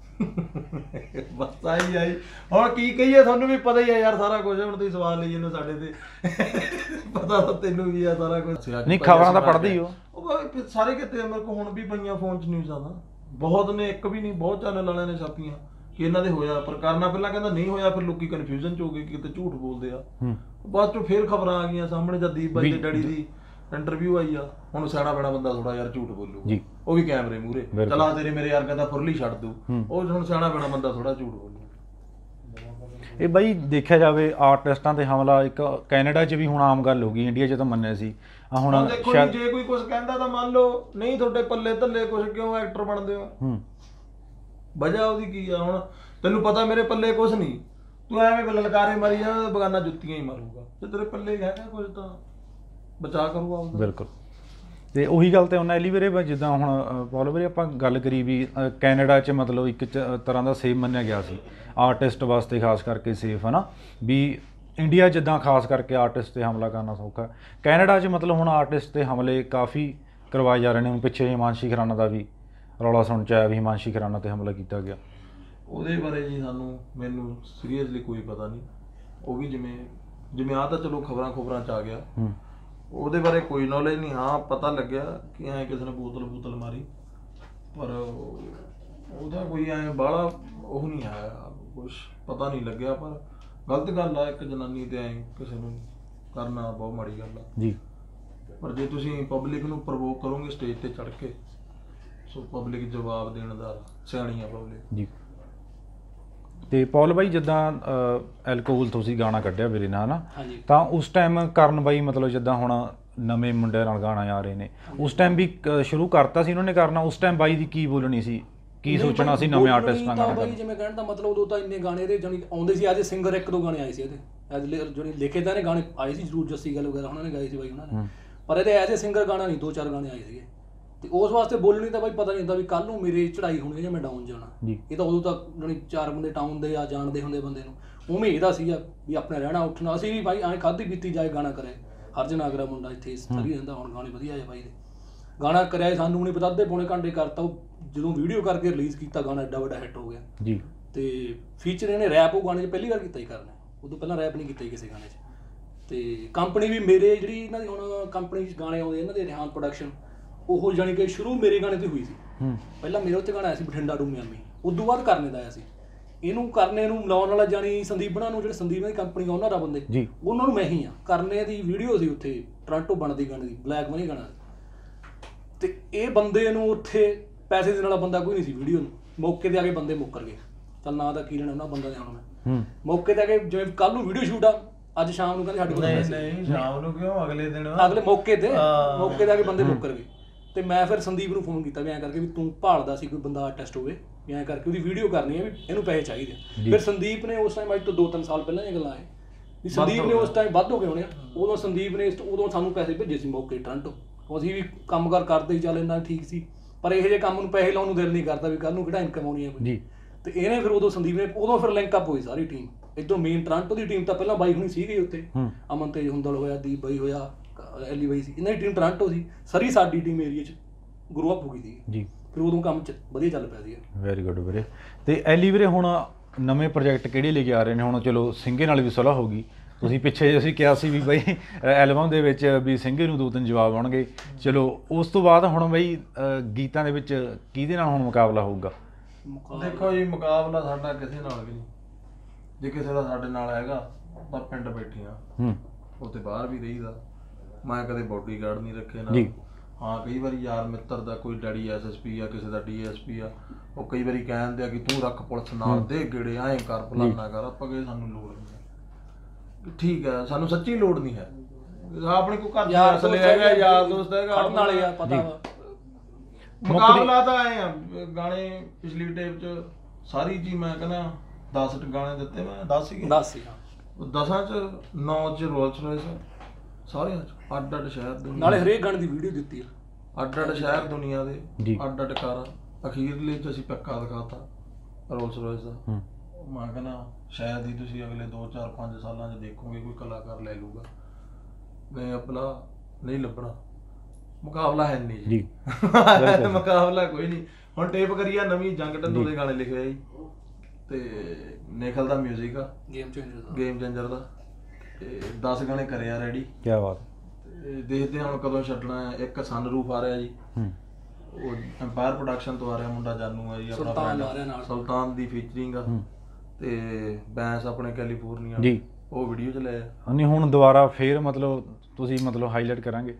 S1: ਬਸ ਆਈ ਆਈ ਹੁਣ ਕੀ ਕਹੀਏ, ਤੁਹਾਨੂੰ ਵੀ ਪਤਾ ਹੀ ਆ ਯਾਰ ਸਾਰਾ ਕੁਝ। ਹੁਣ ਤੁਸੀਂ ਸਵਾਲ ਲਈ ਜਾਂਦੇ ਸਾਡੇ ਤੇ, ਪਤਾ ਤਾਂ ਤੈਨੂੰ ਵੀ ਆ ਸਾਰਾ ਕੁਝ।
S3: ਨਹੀਂ ਖਬਰਾਂ ਤਾਂ ਪੜ੍ਹਦੇ ਹੀ ਹੋ
S1: ਸਾਰੇ ਕਿਤੇ, ਮੇਰੇ ਕੋਲ ਹੁਣ ਵੀ ਪਈਆਂ ਫੋਨ 'ਚ ਨਿਊਜ਼ਾਂ ਦਾ ਬਹੁਤ ਨੇ, ਇੱਕ ਵੀ ਨਹੀਂ, ਬਹੁਤ ਚੈਨਲ ਵਾਲਿਆਂ ਨੇ ਛਾਪੀਆਂ ਕਿ ਇਹਨਾਂ ਦੇ ਹੋਇਆ, ਪਰ ਕਰਨਾ ਪਹਿਲਾਂ ਕਹਿੰਦਾ ਨਹੀਂ ਹੋਇਆ, ਫਿਰ ਲੋਕੀ ਕਨਫਿਊਜ਼ਨ 'ਚ ਹੋ ਗਏ ਕਿ ਕਿਤੇ ਝੂਠ ਬੋਲਦੇ ਆ। ਬਾਅਦ 'ਚੋਂ ਫਿਰ ਖਬਰਾਂ ਆ ਗਈਆਂ ਸਾਹਮਣੇ, ਜਦ ਦੀਪ ਬਾਈ ਦੇ ਡੈਡੀ ਦੀ ਇੰਟਰਵਿਊ ਆਈ ਆ। ਹੁਣ ਸਿਆਣਾ ਬਣਾ ਬੰਦਾ ਥੋੜਾ ਯਾਰ ਝੂਠ ਬੋਲੂ, ਉਹ ਵੀ ਕੈਮਰੇ ਮੂਹਰੇ, ਚਲਾ ਤੇਰੇ ਮੇਰੇ ਯਾਰ ਕਹਿੰਦਾ ਫੁਰਲੀ ਛੱਡ ਦੂ, ਉਹ ਹੁਣ ਸਿਆਣਾ ਬਣਾ ਬੰਦਾ ਥੋੜਾ ਝੂਠ ਬੋਲੂ।
S3: ਇਹ ਬਾਈ ਦੇਖਿਆ ਜਾਵੇ ਆਰਟਿਸਟਾਂ ਤੇ ਹਮਲਾ ਇੱਕ ਕੈਨੇਡਾ 'ਚ ਵੀ ਹੁਣ ਆਮ ਗੱਲ ਹੋ ਗਈ, ਇੰਡੀਆ 'ਚ ਤਾਂ ਮੰਨਿਆ ਸੀ। ਆ ਹੁਣ
S1: ਦੇਖੋ ਜੇ ਕੋਈ ਕੁਝ ਕਹਿੰਦਾ ਤਾਂ ਮੰਨ ਲਓ, ਨਹੀਂ ਤੁਹਾਡੇ ਪੱਲੇ ਧੱਲੇ ਕੁਝ, ਕਿਉਂ ਐਕਟਰ ਬਣਦੇ ਹੋ, ਵਜ੍ਹਾ ਉਹਦੀ ਕੀ ਆ। ਹੁਣ ਤੈਨੂੰ ਪਤਾ ਮੇਰੇ ਪੱਲੇ ਕੁਝ ਨਹੀਂ, ਤੂੰ ਐਵੇਂ ਲਲਕਾਰੇ ਮਾਰੀ ਜਾ, ਬਗਾਨਾ ਜੁੱਤੀਆਂ ਹੀ ਮਾਰੂਗਾ। ਤੇ ਤੇਰੇ ਪੱਲੇ ਹੈਗਾ ਕੁਝ ਤਾਂ ਬਚਾ ਕਰੂਗਾ ਉਹਦਾ।
S3: ਬਿਲਕੁਲ। ਤੇ ਉਹੀ ਗੱਲ ਤੇ ਉਹਨਾਂ ਐਲੀ ਵੀਰੇ, ਜਿੱਦਾਂ ਹੁਣ ਪੌਲ ਵੀਰੇ ਆਪਾਂ ਗੱਲ ਕਰੀ ਵੀ ਕੈਨੇਡਾ 'ਚ ਮਤਲਬ ਇੱਕ ਤਰ੍ਹਾਂ ਦਾ ਸੇਫ ਮੰਨਿਆ ਗਿਆ ਸੀ ਆਰਟਿਸਟ ਵਾਸਤੇ, ਖਾਸ ਕਰਕੇ ਸੇਫ ਹੈ ਨਾ, ਵੀ ਇੰਡੀਆ ਜਿੱਦਾਂ ਖਾਸ ਕਰਕੇ ਆਰਟਿਸਟ 'ਤੇ ਹਮਲਾ ਕਰਨਾ ਸੌਖਾ, ਕੈਨੇਡਾ 'ਚ ਮਤਲਬ ਹੁਣ ਆਰਟਿਸਟ 'ਤੇ ਹਮਲੇ ਕਾਫੀ ਕਰਵਾਏ ਜਾ ਰਹੇ ਨੇ। ਹੁਣ ਪਿੱਛੇ ਹਿਮਾਂਸ਼ੀ ਖਰਾਨਾ ਦਾ ਵੀ ਰੌਲਾ ਸੁਣ 'ਚ ਆਇਆ ਵੀ ਹਿਮਾਂਸ਼ੀ ਖਰਾਨਾ 'ਤੇ ਹਮਲਾ ਕੀਤਾ ਗਿਆ।
S1: ਉਹਦੇ ਬਾਰੇ ਜੀ ਸਾਨੂੰ ਮੈਨੂੰ ਸੀਰੀਅਸਲੀ ਕੋਈ ਪਤਾ ਨਹੀਂ, ਉਹ ਵੀ ਜਿਵੇਂ ਜਿਵੇਂ ਆ ਤਾਂ ਚਲੋ ਖਬਰਾਂ ਖੁਬਰਾਂ 'ਚ ਆ ਗਿਆ, ਉਹਦੇ ਬਾਰੇ ਕੋਈ ਨੌਲੇਜ ਨਹੀਂ। ਹਾਂ ਪਤਾ ਲੱਗਿਆ ਕਿ ਐਂ ਕਿਸੇ ਨੇ ਬੋਤਲ ਬੋਤਲ ਮਾਰੀ, ਪਰ ਉਹਦਾ ਕੋਈ ਐਂ ਬਾਹਲਾ ਉਹ ਨਹੀਂ ਆਇਆ, ਕੁਛ ਪਤਾ ਨਹੀਂ ਲੱਗਿਆ। ਪਰ ਗਲਤ ਗੱਲ ਆ, ਇੱਕ ਜਨਾਨੀ ਤੇ ਐਂ ਕਿਸੇ ਨੂੰ ਕਰਨਾ ਬਹੁਤ ਮਾੜੀ ਗੱਲ ਆ ਜੀ। ਪਰ ਜੇ ਤੁਸੀਂ ਪਬਲਿਕ ਨੂੰ ਪ੍ਰਵੋਕ ਕਰੋਗੇ ਸਟੇਜ ਤੇ ਚੜ੍ਹ ਕੇ, ਸੋ ਪਬਲਿਕ ਜਵਾਬ ਦੇਣ ਦਾ ਸਿਆਣੀ ਆ ਪਬਲਿਕ ਜੀ।
S3: ਤੇ ਪੌਲ ਬਾਈ ਜਿੱਦਾਂ ਐਲਕੋਹਲ ਤੁਸੀਂ ਗਾਣਾ ਕੱਢਿਆ ਵੀਰੇ ਨਾਲ ਨਾ, ਤਾਂ ਉਸ ਟਾਈਮ ਕਰਨ ਬਾਈ ਮਤਲਬ ਜਿੱਦਾਂ ਹੁਣ ਨਵੇਂ ਮੁੰਡਿਆਂ ਨਾਲ ਗਾਣਾ ਆ ਰਹੇ ਨੇ, ਉਸ ਟਾਈਮ ਵੀ ਸ਼ੁਰੂ ਕਰਤਾ ਸੀ ਉਹਨਾਂ ਨੇ ਕਰਨਾ, ਉਸ ਟਾਈਮ ਬਾਈ ਦੀ ਕੀ ਬੋਲਣੀ ਸੀ, ਕੀ ਸੋਚਣਾ ਸੀ ਨਵੇਂ ਆਰਟਿਸਟ ਨਾਲ ਗਾਣਾ ਕਰਨਾ?
S2: ਜਿਵੇਂ ਕਹਿਣ ਦਾ ਮਤਲਬ ਉਦੋਂ ਤਾਂ ਇੰਨੇ ਗਾਣੇ ਇਹਦੇ ਜਾਨੀ ਆਉਂਦੇ ਸੀ, ਐਜ਼ ਏ ਸਿੰਗਰ ਇੱਕ ਦੋ ਗਾਣੇ ਆਏ ਸੀ ਇਹਦੇ, ਐਜ਼ ਜਿਹੜੇ ਲਿਖੇ ਤਾਂ ਨੇ ਗਾਣੇ ਆਏ ਸੀ ਜ਼ਰੂਰ, ਜੱਸੀ ਗੱਲ ਵਗੈਰਾ ਉਹਨਾਂ ਨੇ ਗਾਏ ਸੀ ਬਾਈ ਉਹਨਾਂ ਨੇ, ਪਰ ਇਹਦੇ ਐਜ਼ ਏ ਸਿੰਗਰ ਗਾਣਾ ਨਹੀਂ, ਦੋ ਚਾਰ ਗਾਣੇ ਆਏ ਸੀਗੇ। ਤੇ ਉਸ ਵਾਸਤੇ ਬੋਲਣੀ ਤਾਂ ਬਾਈ ਪਤਾ ਨਹੀਂ ਹੁੰਦਾ ਵੀ ਕੱਲ ਨੂੰ ਮੇਰੇ ਚੜਾਈ ਹੋਣੀ ਜਾਂ ਮੈਂ ਡਾਊਨ ਜਾਣਾ, ਇਹ ਤਾਂ ਉਦੋਂ ਤੱਕ ਜਾਨੀ ਚਾਰ ਬੰਦੇ ਟਾਊਨ ਦੇ ਆ ਜਾਣਦੇ ਹੁੰਦੇ ਬੰਦੇ ਨੂੰ, ਉਵੇਂ ਇਹਦਾ ਸੀਗਾ ਵੀ ਆਪਣੇ ਰਹਿਣਾ ਉੱਠਣਾ। ਅਸੀਂ ਵੀ ਬਾਈ ਐਂ ਖਾਧੀ ਪੀਤੀ ਜਾਏ ਗਾਣਾ ਕਰੇ, ਹਰਜਨ ਆਗਰਾ ਮੁੰਡਾ ਇੱਥੇ ਸਰੀ ਰਹਿੰਦਾ, ਹੁਣ ਗਾਣੇ ਵਧੀਆ ਆਏ ਬਾਈ ਦੇ, ਗਾਣਾ ਕਰਿਆ ਸਾਨੂੰ ਨਹੀਂ ਪਤਾ, ਅੱਧੇ ਪੌਣੇ ਘੰਟੇ ਕਰਤਾ, ਉਹ ਜਦੋਂ ਵੀਡੀਓ ਕਰਕੇ ਰਿਲੀਜ਼ ਕੀਤਾ ਗਾਣਾ ਐਡਾ ਵੱਡਾ ਹਿੱਟ ਹੋ ਗਿਆ ਜੀ। ਤੇ ਫੀਚਰ ਇਹਨੇ ਰੈਪ ਉਹ ਗਾਣੇ 'ਚ ਪਹਿਲੀ ਵਾਰ ਕੀਤਾ ਹੀ ਕਰਨਾ, ਉਦੋਂ ਪਹਿਲਾਂ ਰੈਪ ਨਹੀਂ ਕੀਤਾ ਹੀ ਕਿਸੇ ਗਾਣੇ 'ਚ। ਤੇ ਕੰਪਨੀ ਵੀ ਮੇਰੇ ਜਿਹੜੀ ਇਹਨਾਂ ਦੀ ਹੁਣ ਕੰਪਨੀ 'ਚ ਗਾਣੇ ਆਉਂਦੇ ਇਹਨਾਂ ਦੇ ਰਿਹਾਨ ਪ੍ਰੋਡਕਸ਼ਨ, ਉਹ ਜਾਣੀ ਕਿ ਸ਼ੁਰੂ ਮੇਰੇ ਗਾਣੇ ਤੇ ਹੋਈ ਸੀ। ਪਹਿਲਾਂ ਮੇਰੇ ਉੱਤੇ ਗਾਣਾ ਆਇਆ ਸੀ ਬਠਿੰਡਾ ਟੂ ਮਿਆਮੀ, ਉਦੋਂ ਬਾਅਦ ਕਰਨੇ ਦਾ ਆਇਆ ਸੀ। ਇਹਨੂੰ ਕਰਨੇ ਨੂੰ ਮਿਲਾਉਣ ਵਾਲਾ ਜਾਣੀ ਸੰਦੀਪਣਾ ਨੂੰ, ਜਿਹੜੇ ਸੰਦੀਪ ਦੀ ਕੰਪਨੀ ਉਹਨਾਂ ਦਾ ਬੰਦੇ ਉਹਨਾਂ ਨੂੰ ਮੈਂ ਹੀ ਆ। ਕਰਨੇ ਦੀ ਵੀਡੀਓ ਸੀ ਉੱਥੇ ਟੋਰਾਂਟੋ ਬਣਦੀ ਗਾਣੇ ਦੀ, ਬਲੈਕ ਮਨੀ ਗਾਣਾ, ਤੇ ਇਹ ਬੰਦੇ ਨੂੰ ਉੱਥੇ ਪੈਸੇ ਦੇਣ ਵਾਲਾ ਬੰਦਾ ਕੋਈ ਨਹੀਂ ਸੀ ਵੀਡੀਓ ਨੂੰ, ਮੌਕੇ ਤੇ ਆ ਕੇ ਬੰਦੇ ਮੁੱਕਰ ਗਏ। ਚੱਲ ਨਾਂ ਤਾਂ ਕੀ ਲੈਣਾ ਉਹਨਾਂ ਬੰਦਾ ਦੇ, ਹੁਣ ਮੈਂ ਮੌਕੇ ਤੇ ਆ ਕੇ ਜਿਵੇਂ ਕੱਲ ਨੂੰ ਵੀਡੀਓ ਸ਼ੂਟ ਆ, ਅੱਜ ਸ਼ਾਮ ਨੂੰ ਕਹਿੰਦੇ ਸਾਡੇ ਕੋਲ ਪੈਸੇ
S1: ਨਹੀਂ, ਸ਼ਾਮ ਨੂੰ ਕਿਉਂ, ਅਗਲੇ ਦਿਨ
S2: ਅਗਲੇ ਮੌਕੇ ਤੇ ਮੌਕੇ ਤੇ ਆ ਕੇ ਬੰਦੇ ਮੁੱਕਰ ਗਏ। ਤੇ ਮੈਂ ਫਿਰ ਸੰਦੀਪ ਨੂੰ ਫੋਨ ਕੀਤਾ ਵੀ ਐਂ ਕਰਕੇ ਵੀ ਤੂੰ ਭਾਲਦਾ ਸੀ ਕੋਈ ਬੰਦਾ ਆਰਟਿਸਟ ਹੋਵੇ, ਵੀ ਐਂ ਕਰਕੇ ਉਹਦੀ ਵੀਡੀਓ ਕਰਨੀ ਹੈ, ਵੀ ਇਹਨੂੰ ਪੈਸੇ ਚਾਹੀਦੇ। ਫਿਰ ਸੰਦੀਪ ਨੇ ਉਸ ਟਾਈਮ ਅੱਜ ਤੋਂ ਦੋ ਤਿੰਨ ਸਾਲ ਪਹਿਲਾਂ ਇਹ ਗੱਲਾਂ ਆਏ ਵੀ ਸੰਦੀਪ ਨੇ ਉਸ ਟਾਈਮ ਵੱਧ ਹੋ ਗਏ ਹੋਣੇ, ਉਦੋਂ ਸੰਦੀਪ ਨੇ ਉਦੋਂ ਸਾਨੂੰ ਪੈਸੇ ਭੇਜੇ ਸੀ ਮੌਕੇ ਟੋਰਾਂਟੋ। ਅਸੀਂ ਵੀ ਕੰਮ ਕਾਰ ਕਰਦੇ ਹੀ ਚੱਲ ਇੰਨਾ ਠੀਕ ਸੀ, ਪਰ ਇਹੋ ਜਿਹੇ ਕੰਮ ਨੂੰ ਪੈਸੇ ਲਾਉਣ ਨੂੰ ਦਿਲ ਨਹੀਂ ਕਰਦਾ ਵੀ ਕੱਲ ਨੂੰ ਕਿਹੜਾ ਇਨਕਮ ਆਉਣੀ ਹੈ ਕੋਈ। ਤੇ ਇਹਨੇ ਫਿਰ ਉਦੋਂ ਸੰਦੀਪ ਨੇ ਉਦੋਂ ਫਿਰ ਲਿੰਕ ਅਪ ਹੋਈ ਸਾਰੀ ਟੀਮ। ਇੱਧਰੋਂ ਮੇਨ ਟੋਰਾਂਟੋ ਦੀ ਟੀਮ ਤਾਂ ਪਹਿਲਾਂ ਬਾਈ ਹੁਣੀ ਸੀਗੀ ਉੱਥੇ, ਅਮਨ ਤੇਜ ਹੁੰਦਲ ਹੋਇਆ, ਦੀਪ ਬਾਈ ਹੋਇਆ, ਐਲੀ ਬਾਈ ਸੀ, ਇਹਨਾਂ ਦੀ ਟੀਮ ਟੋਰਾਂਟੋ ਸੀ ਸਾਰੀ। ਸਾਡੀ ਟੀਮ ਏਰੀਆ 'ਚ ਗਰੋ ਅਪ ਹੋ ਗਈ ਸੀ ਜੀ, ਫਿਰ ਉਦੋਂ ਕੰਮ 'ਚ ਵਧੀਆ ਚੱਲ ਪਿਆ ਸੀ।
S3: ਵੈਰੀ ਗੁੱਡ ਵੀਰੇ। ਤੇ ਐਲੀ ਵੀਰੇ ਹੁਣ ਨਵੇਂ ਪ੍ਰੋਜੈਕਟ ਕਿਹੜੇ ਲੈ ਕੇ ਆ ਰਹੇ ਨੇ? ਹੁਣ ਚਲੋ ਸਿੰਘੇ ਨਾਲ ਵੀ ਸੁਲ੍ਹਾ ਹੋ ਗਈ, ਤੁਸੀਂ ਪਿੱਛੇ ਅਸੀਂ ਕਿਹਾ ਸੀ ਵੀ ਬਾਈ ਐਲਬਮ ਦੇ ਵਿੱਚ ਵੀ ਸਿੰਘੇ ਨੂੰ ਦੋ ਤਿੰਨ ਜਵਾਬ ਆਉਣਗੇ, ਚਲੋ ਉਸ ਤੋਂ ਬਾਅਦ ਹੁਣ ਬਈ ਗੀਤਾਂ ਦੇ ਵਿੱਚ ਕਿਹਦੇ ਨਾਲ ਹੁਣ ਮੁਕਾਬਲਾ ਹੋਊਗਾ?
S1: ਦੇਖੋ ਜੀ, ਮੁਕਾਬਲਾ ਸਾਡਾ ਕਿਸੇ ਨਾਲ ਵੀ ਨਹੀਂ। ਜੇ ਕਿਸੇ ਦਾ ਸਾਡੇ ਨਾਲ ਹੈਗਾ ਤਾਂ ਪਿੰਡ ਬੈਠੀਆਂ, ਉੱਥੇ ਬਾਹਰ ਵੀ ਰਹੀਦਾ। ਮੈਂ ਕਦੇ ਬੋਡੀਗਾਰਡ ਨਹੀਂ ਰੱਖੇ ਨਾਲ। ਹਾਂ, ਕਈ ਵਾਰੀ ਯਾਰ ਮਿੱਤਰ ਦਾ ਕੋਈ ਡੈਡੀ ਐਸ ਐਸ ਪੀ ਆ, ਕਿਸੇ ਦਾ ਡੀ ਐਸ ਪੀ ਆ, ਉਹ ਕਈ ਵਾਰੀ ਕਹਿ ਦਿੰਦੇ ਆ ਕਿ ਤੂੰ ਰੱਖ ਪੁਲਿਸ ਨਾਲ, ਦੇ ਗੇੜੇ ਐਂ ਕਰ ਫਲਾਨਾ ਕਰ। ਆਪਾਂ ਕਹੇ ਸਾਨੂੰ ਲੋੜ ਨਹੀਂ, ਠੀਕ ਹੈ, ਸਾਨੂੰ ਸੱਚੀ ਲੋੜ ਨਹੀਂ ਹੈ। ਆਪਣੇ ਕੋਲ ਘਰ ਦਾ ਅਸਲ ਹੈਗਾ, ਯਾਰ ਦੋਸਤ ਹੈਗਾ, ਖੜਨ ਵਾਲੇ ਆ, ਪਤਾ ਵਾ। ਮੁਕਾਬਲਾ ਤਾਂ ਐ ਆ, ਗਾਣੇ ਪਿਛਲੀ ਟੇਪ 'ਚ ਸਾਰੀ ਜੀ ਮੈਂ ਕਹਿੰਦਾ ਦਸ ਗਾਣੇ ਦਿੱਤੇ, ਮੈਂ ਦਸ ਹੀ
S2: ਦਸ ਸੀ
S1: ਦਸਾਂ 'ਚ ਨੌ 'ਚ ਰੋਲਸ ਰੋਇਸ, ਸਾਰਿਆਂ 'ਚ ਅੱਡ ਅੱਡ ਸ਼ਹਿਰ ਦੇ,
S2: ਨਾਲੇ ਹਰੇਕ ਗਾਣੇ ਦੀ ਵੀਡੀਓ ਦਿੱਤੀ ਆ,
S1: ਅੱਡ ਅੱਡ ਸ਼ਹਿਰ ਦੁਨੀਆ ਦੇ, ਅੱਡ ਅੱਡ ਕਾਰਾਂ। ਅਖੀਰਲੇ 'ਚ ਅਸੀਂ ਪੱਕਾ ਦਿਖਾਤਾ ਰੋਲਸ ਰੋਇਸ ਦਾ। ਮੈਂ ਕਹਿੰਦਾ ਸ਼ਾਇਦ ਹੀ ਤੁਸੀਂ ਅਗਲੇ ਦੋ ਚਾਰ ਪੰਜ ਸਾਲਾਂ 'ਚ ਦੇਖੋਗੇ ਕੋਈ ਕਲਾਕਾਰ ਲੈ ਲੂਗਾ, ਨਹੀਂ ਆਪਣਾ ਨਹੀਂ ਲੱਭਣਾ। ਮੁਕਾਬਲਾ ਹੈ ਨਹੀਂ ਜੀ, ਮੁਕਾਬਲਾ ਕੋਈ ਨਹੀਂ। ਹੁਣ ਟੇਪ ਕਰੀ ਆ ਨਵੀਂ ਜੰਗ ਢੰਡੋ ਦੇ ਗਾਣੇ ਲਿਖੇ ਆ ਜੀ, ਤੇ ਨਿਖਲ ਦਾ ਮਿਊਜ਼ਿਕ ਆ, ਗੇਮ ਚੇਂਜਰ ਦਾ ਗੇਮ ਚੇਂਜਰ ਦਾ ਤੇ ਦਸ ਗਾਣੇ ਕਰੇ ਆ ਰੈਡੀ। ਕੀ ਬਾਤ। ਤੇ ਦੇਖਦੇ ਹਾਂ ਹੁਣ ਕਦੋਂ ਛੱਡਣਾ ਹੈ। ਇੱਕ ਸਨਰੂਫ ਆ ਰਿਹਾ ਜੀ, ਉਹ ਐਮਪਾਇਰ ਪ੍ਰੋਡਕਸ਼ਨ ਤੋਂ ਆ ਰਿਹਾ, ਮੁੰਡਾ ਜਾਨੂ ਆ ਜੀ ਆਪਣਾ, ਸੁਲਤਾਨ ਦੀ ਫੀਚਰਿੰਗ ਆ, ਤੇ ਬੈਂਸ ਆਪਣੇ ਕੈਲੀਫੋਰਨੀਆ ਜੀ, ਉਹ ਵੀਡੀਓ ਚ ਲੈ ਆ। ਨਹੀਂ ਹੁਣ ਦੁਬਾਰਾ ਫੇਰ ਮਤਲਬ ਤੁਸੀਂ ਮਤਲਬ ਹਾਈਲਾਈਟ ਕਰਾਂਗੇ?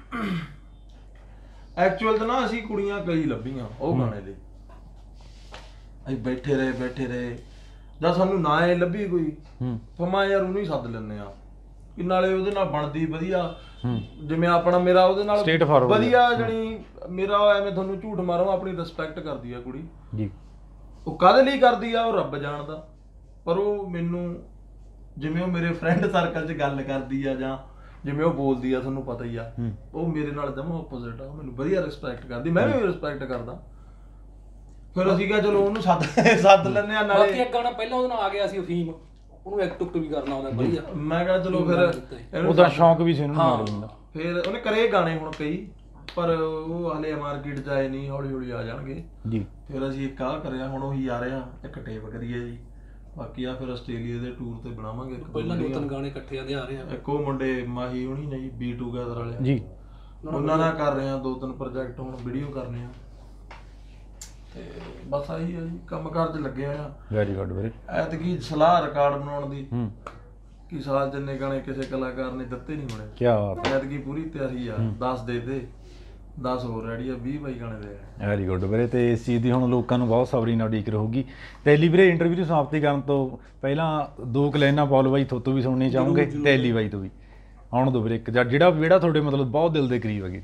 S1: ਐਕਚੁਅਲ ਤਾਂ ਨਾ ਅਸੀਂ ਕੁੜੀਆਂ ਕਈ ਲੱਭੀਆਂ ਉਹ ਗਾਣੇ ਲਈ, ਅਸੀਂ ਬੈਠੇ ਰਹੇ ਬੈਠੇ ਰਹੇ ਜਦ ਸਾਨੂੰ ਨਾ ਇਹ ਲੱਭੀ ਕੋਈ, ਫਮਾ ਯਾਰ ਉਹਨੂੰ ਹੀ ਸੱਦ ਲੈਂਦੇ ਆ, ਕਿ ਨਾਲੇ ਉਹਦੇ ਨਾਲ ਬਣਦੀ ਵਧੀਆ। ਜਿਵੇਂ ਆਪਣਾ ਮੇਰਾ ਉਹਦੇ ਨਾਲ ਵਧੀਆ, ਜਾਣੀ ਮੇਰਾ ਐਵੇਂ ਤੁਹਾਨੂੰ ਝੂਠ ਮਾਰਾਂ, ਆਪਣੀ ਰਿਸਪੈਕਟ ਕਰਦੀ ਆ ਕੁੜੀ ਜੀ। ਉਹ ਕਾਹਦੇ ਲਈ ਕਰਦੀ ਆ ਉਹ ਰੱਬ ਜਾਣਦਾ, ਪਰ ਉਹ ਮੈਨੂੰ ਜਿਵੇਂ ਉਹ ਮੇਰੇ ਫਰੈਂਡ ਸਰਕਲ 'ਚ ਗੱਲ ਕਰਦੀ ਆ ਜਾਂ ਜਿਵੇਂ ਉਹ ਬੋਲਦੀ ਆ, ਤੁਹਾਨੂੰ ਪਤਾ ਹੀ ਆ, ਉਹ ਮੇਰੇ ਨਾਲ ਜਮਾਂ ਆਪੋਜ਼ਿਟ ਆ। ਮੈਨੂੰ ਵਧੀਆ ਰਿਸਪੈਕਟ ਕਰਦੀ, ਮੈਂ ਵੀ ਰਿਸਪੈਕਟ ਕਰਦਾ। ਫਿਰ ਅਸੀਂ ਕਿਹਾ ਚਲੋ ਉਹਨੂੰ ਸੱਦ ਸੱਦ ਲੈਂਦੇ ਆ। ਨਾਲੇ
S2: ਬਾਕੀ ਇੱਕ ਗਾਣਾ ਪਹਿਲਾਂ ਉਹਦੇ ਨਾਲ ਆ ਗਿਆ ਸੀ ਅਫੀਮ, ਉਹਨੂੰ ਐਕਟ ਟੁਕਟ ਵੀ ਕਰਨਾ ਆਉਂਦਾ ਵਧੀਆ।
S1: ਮੈਂ ਕਿਹਾ ਚਲੋ ਫਿਰ
S3: ਉਹਦਾ ਸ਼ੌਂਕ ਵੀ ਸੀ ਉਹਨੂੰ ਮਾਰਨ ਦਾ।
S1: ਫਿਰ ਉਹਨੇ ਕਰੇ ਗਾਣੇ ਹੁਣ ਕਈ, ਪਰ ਉਹ ਹਲੇ ਮਾਰਕੀਟ 'ਚ ਆਏ ਨਹੀਂ, ਹੌਲੀ ਹੌਲੀ ਆ ਜਾਣਗੇ ਜੀ। ਫਿਰ ਅਸੀਂ ਇੱਕ ਆਹ ਕਰਿਆ, ਹੁਣ ਉਹੀ ਆ ਰਿਹਾ, ਇੱਕ ਟੇਪ ਕਰੀਏ ਜੀ। ਬਾਕੀ ਆ ਫਿਰ ਆਸਟ੍ਰੇਲੀਆ ਦੇ ਟੂਰ ਤੇ ਬਣਾਵਾਂਗੇ,
S2: ਪਹਿਲਾਂ ਦੋ ਤਿੰਨ ਗਾਣੇ ਇਕੱਠੇ ਆਦੇ ਆ ਰਹੇ ਆ। ਇੱਕ
S1: ਉਹ ਮੁੰਡੇ ਮਾਹੀ ਹੋਣੀ ਨੇ ਜੀ, ਬੀ ਟੂਗੇਦਰ ਵਾਲੇ ਜੀ, ਉਹਨਾਂ ਨਾਲ ਕਰ ਰਹੇ ਆ ਦੋ ਤਿੰਨ ਪ੍ਰੋਜੈਕਟ, ਹੁਣ ਵੀਡੀਓ ਕਰਨੇ ਆ। ਤੇ ਬਸ ਆਹੀ ਆ ਜੀ, ਕੰਮ ਕਾਰ 'ਚ ਲੱਗੇ ਹੋਏ ਆ। ਵੈਰੀ ਗੁੱਡ ਵੀਰੇ। ਐਤਕੀ ਸਲਾਹ ਰਿਕਾਰਡ ਬਣਾਉਣ ਦੀ, ਕਿ ਸਾਲ ਜਿੰਨੇ ਗਾਣੇ ਕਿਸੇ ਕਲਾਕਾਰ ਨੇ ਦਿੱਤੇ ਨਹੀਂ ਹੋਣੇ। ਕੀ ਬਾਤ ਹੈ। ਐਤਕੀ ਪੂਰੀ ਤਿਆਰੀ ਆ, ਦਸ ਦੇ ਦੇ, ਦਸ ਹੋਰ ਰੈਡੀ ਆ, ਵੀਹ ਬਾਈ ਗਾਣੇ ਦੇ। ਵੈਰੀ ਗੁੱਡ ਵੀਰੇ। ਤੇ ਇਸ ਚੀਜ਼ ਦੀ ਹੁਣ ਲੋਕਾਂ ਨੂੰ ਬਹੁਤ ਸਬਰੀ ਨਾਲ ਉਡੀਕ ਰਹੂਗੀ। ਤੇ ਐਲੀ ਵੀਰੇ, ਇੰਟਰਵਿਊ ਦੀ ਸਮਾਪਤੀ ਕਰਨ ਤੋਂ ਪਹਿਲਾਂ ਦੋ ਕਲੈਨਾਂ ਪੌਲ ਬਾਈ ਥੋਤੋਂ ਵੀ ਸੁਣਨੀ ਚਾਹੂੰਗੇ ਤੇ ਐਲੀ ਬਾਈ ਤੋਂ ਵੀ। ਆਉਣ ਦੋ ਵੀਰੇ ਇੱਕ, ਜਿਹੜਾ ਜਿਹੜਾ ਤੁਹਾਡੇ ਮਤਲਬ ਬਹੁਤ ਦਿਲ ਦੇ ਕਰੀਬ ਹੈਗੇ।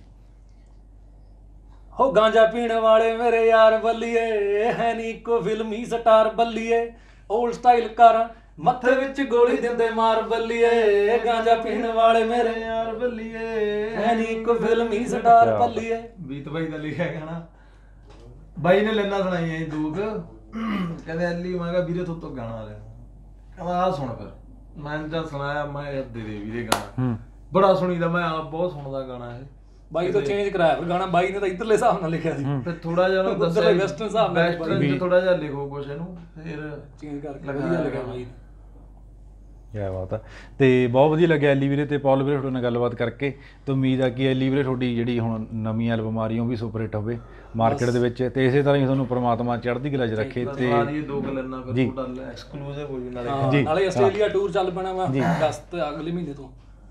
S2: ਹੋ ਗਾਂਜਾ ਪੀਣ ਵਾਲੇ ਮੇਰੇ ਯਾਰ ਬੱਲੀਏ, ਹੈ ਨੀ ਇੱਕੋ ਫਿਲਮੀ ਸਟਾਰ ਬੱਲੀਏ, ਓਲਡ ਸਟਾਈਲ ਕਾਰਾਂ ਮੱਥੇ ਵਿੱਚ ਗੋਲੀ ਦਿੰਦੇ ਮਾਰ ਬੱਲੀਏ, ਗਾਂਜਾ ਪੀਣ ਵਾਲੇ ਮੇਰੇ ਯਾਰ ਬੱਲੀਏ, ਹੈ ਨੀ ਇੱਕੋ ਫਿਲਮੀ ਸਟਾਰ ਬੱਲੀਏ। ਬੀਤ ਬਾਈ ਦਾ ਲਿਖਿਆ ਗਾਣਾ, ਬਾਈ ਨੇ ਲੈਣਾ ਸੁਣਾਈਆਂ ਜੀ ਦੋ ਕੁ, ਕਹਿੰਦੇ ਐਲੀ ਮੈਂ ਕਿਹਾ ਵੀਰੇ ਥੋਤੋਂ ਗਾਣਾ ਲਿਆ, ਕਹਿੰਦਾ ਆਹ ਸੁਣ। ਫਿਰ ਮੈਂ ਜਦ ਸੁਣਾਇਆ, ਮੈਂ ਦੇ ਦੇ ਵੀਰੇ ਗਾਣਾ, ਬੜਾ ਸੁਣੀਦਾ, ਮੈਂ ਆਪ ਬਹੁਤ ਸੁਣਦਾ ਗਾਣਾ ਇਹ। ਬਾਈ ਤੋਂ ਚੇਂਜ ਕਰਾਇਆ ਫਿਰ ਗਾਣਾ, ਬਾਈ ਨੇ ਤਾਂ ਇੱਧਰਲੇ ਹਿਸਾਬ ਨਾਲ ਲਿਖਿਆ ਸੀ, ਫਿਰ ਥੋੜਾ ਜਿਹਾ ਉਹਨੂੰ ਦੱਸਿਆ ਵੈਸਟਰਨ ਹਿਸਾਬ ਨਾਲ, ਵੈਸਟਰਨ ਥੋੜਾ ਜਿਹਾ ਲਿਖੋ ਕੁਛ ਇਹਨੂੰ, ਫਿਰ ਚੇਂਜ ਕਰਕੇ ਵਧੀਆ ਲੱਗਿਆ ਬਾਈ।
S3: ਕੀ ਬਾਤ ਹੈ। ਤੇ ਬਹੁਤ ਵਧੀਆ ਲੱਗਿਆ ਐਲੀ ਵੀਰੇ ਤੇ ਪੌਲ ਵੀਰੇ ਤੁਹਾਡੇ ਨਾਲ ਗੱਲਬਾਤ ਕਰਕੇ। ਤੇ ਉਮੀਦ ਆ ਕਿ ਐਲੀ ਵੀਰੇ ਤੁਹਾਡੀ ਜਿਹੜੀ ਹੁਣ ਨਵੀਂ ਐਲਬਮ ਆ ਰਹੀ ਉਹ ਵੀ ਸੁਪਰ ਹਿੱਟ ਹੋਵੇ ਮਾਰਕੀਟ ਦੇ ਵਿੱਚ, ਤੇ ਇਸੇ ਤਰ੍ਹਾਂ ਹੀ ਤੁਹਾਨੂੰ ਪ੍ਰਮਾਤਮਾ ਚੜ੍ਹਦੀ ਕਲਾ 'ਚ ਰੱਖੇ। ਤੇ ਦੋ ਗੱਲਾਂ ਫਿਰ ਟੋਟਲ ਐਕਸਕਲੂਸਿਵ ਹੋ ਜੂ ਨਾਲੇ ਜੀ, ਨਾਲੇ ਆਸਟ੍ਰੇਲੀਆ ਟੂਰ ਚੱਲ ਪੈਣਾ ਵਾ ਅਗਸਤ ਅਗਲੇ ਮਹੀਨੇ ਤੋਂ।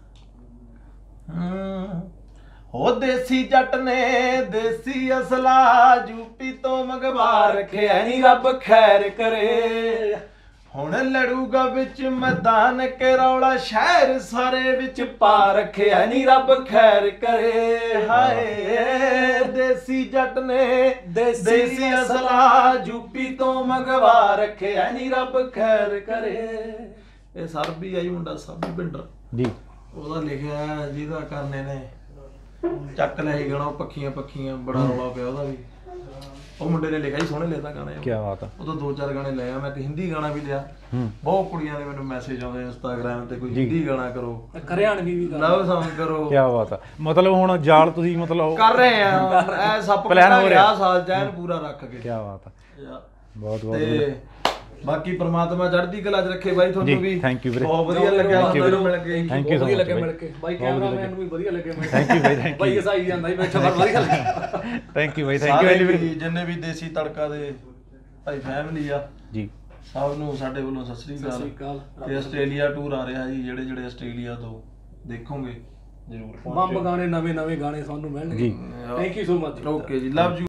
S3: ਹੋ ਦੇਸੀ ਜੱਟ ਨੇ ਦੇਸੀ ਅਸਲਾ ਯੂਪੀ ਤੋਂ ਮੰਗਵਾ ਰੱਖਿਆ, ਨੀ ਰੱਬ ਖੈਰ ਕਰੇ। ਹੁਣ ਲੜੂਗਾ ਵਿੱਚ ਮੈਦਾਨ ਕੇ ਰੌਲਾ, ਸ਼ਹਿਰ ਸਾਰੇ ਵਿੱਚ ਪਾ ਰੱਖਿਆ, ਨੀ ਰੱਬ ਖੈਰ ਕਰੇ। ਹਾਏ ਦੇਸੀ ਜੱਟ ਨੇ ਦੇਸੀ ਅਸਲਾ ਯੂਪੀ ਤੋਂ ਮੰਗਵਾ ਰੱਖਿਆ, ਨੀ ਰੱਬ ਖੈਰ ਕਰੇ। ਇਹ ਸਰਬੀ ਆਈ ਮੁੰਡਾ, ਸਰਬੀ ਪਿੰਡਰ ਜੀ, ਉਹਦਾ ਲਿਖਿਆ ਜਿਹਦਾ ਕਰਨੇ ਨੇ ਚੱਕ ਲੈ ਗਾਣਾ, ਪੱਖੀਆਂ ਪੱਖੀਆਂ, ਬੜਾ ਰੌਲਾ ਪਿਆ ਉਹਦਾ ਵੀ।
S1: ਉਹ ਮੁੰਡੇ ਨੇ ਲਿਖਿਆ ਹੀ ਸੋਹਣੇ ਲਿਖਦਾ ਗਾਣੇ
S3: ਕੀ ਬਾਤ ਆ।
S1: ਉਹ ਤੋਂ ਦੋ ਚਾਰ ਗਾਣੇ ਲਏ ਆ ਮੈਂ, ਇੱਕ ਹਿੰਦੀ ਗਾਣਾ ਵੀ ਲਿਆ।
S3: ਹੂੰ
S1: ਬਹੁਤ ਕੁੜੀਆਂ ਦੇ ਮੈਨੂੰ ਮੈਸੇਜ ਆਉਂਦੇ ਇੰਸਟਾਗ੍ਰਾਮ ਤੇ, ਕੋਈ ਹਿੰਦੀ ਗਾਣਾ ਕਰੋ,
S2: ਹਰਿਆਣਵੀ ਵੀ
S1: ਲਵ ਸੌਂਗ ਕਰੋ।
S3: ਕੀ ਬਾਤ ਆ। ਮਤਲਬ ਹੁਣ ਜਾਲ ਤੁਸੀਂ ਮਤਲਬ
S1: ਕਰ ਰਹੇ ਆ ਐ ਸੱਪ
S3: Plan ਹੋ ਰਿਹਾ।
S1: ਆ ਸਾਲ ਚੈਨ ਪੂਰਾ ਰੱਖ ਕੇ।
S3: ਕੀ ਬਾਤ ਆ,
S1: ਯਾ।
S3: ਬਹੁਤ ਬਹੁਤ
S1: ਤੇ ਬਾਕੀ ਪ੍ਰਮਾਤਮਾ ਚੜ੍ਹਦੀ ਕਲਾ ਚ ਰੱਖੇ ਬਾਈ ਤੁਹਾਨੂੰ ਵੀ।
S3: ਥੈਂਕ ਯੂ ਵੀਰੇ,
S1: ਬਹੁਤ ਵਧੀਆ ਲੱਗਿਆ
S3: Thank you
S1: ਤੁਹਾਨੂੰ ਮਿਲ ਕੇ।
S3: ਥੈਂਕ ਯੂ ਸੋ
S2: ਵਧੀਆ
S3: ਮਚ
S2: ਲੱਗਿਆ ਮਿਲ ਕੇ ਬਾਈ, ਕੈਮਰਾਮੈਨ ਨੂੰ ਵੀ ਵਧੀਆ ਲੱਗਿਆ ਮਿਲ ਕੇ।
S3: ਥੈਂਕ ਯੂ ਬਾਈ, ਥੈਂਕ
S2: ਬਾਈ
S3: ਯੂ
S2: ਹਸਾਈ ਜਾਂਦਾ ਸੀ ਬੈਠਾ, ਪਰ ਵਧੀਆ ਲੱਗਿਆ।
S3: ਥੈਂਕ ਯੂ ਬਾਈ, ਥੈਂਕ ਯੂ
S1: ਸਾਰੇ
S3: ਐਲੀ ਵੀਰੇ
S1: ਵੀ ਜਿੰਨੇ ਵੀ ਦੇਸੀ ਤੜਕਾ ਦੇ ਭਾਈ ਫੈਮਿਲੀ ਆ
S3: ਜੀ,
S1: ਸਭ ਨੂੰ ਸਾਡੇ ਵੱਲੋਂ ਸਤਿ ਸ੍ਰੀ
S2: ਸਤਿ ਸ੍ਰੀ
S1: ਅਕਾਲ।
S2: ਅਕਾਲ।
S1: ਤੇ ਆਸਟ੍ਰੇਲੀਆ ਟੂਰ ਆ ਰਿਹਾ ਜੀ, ਜਿਹੜੇ ਜਿਹੜੇ ਆਸਟ੍ਰੇਲੀਆ ਤੋਂ ਦੇਖੋਗੇ ਜਰੂਰ
S2: ਬੰਬ ਗਾਣੇ, ਨਵੇਂ ਨਵੇਂ ਗਾਣੇ ਸਾਨੂੰ ਮਿਲਣਗੇ। Thank you so much.
S1: Okay ਜੀ, ਲਵ ਯੂ।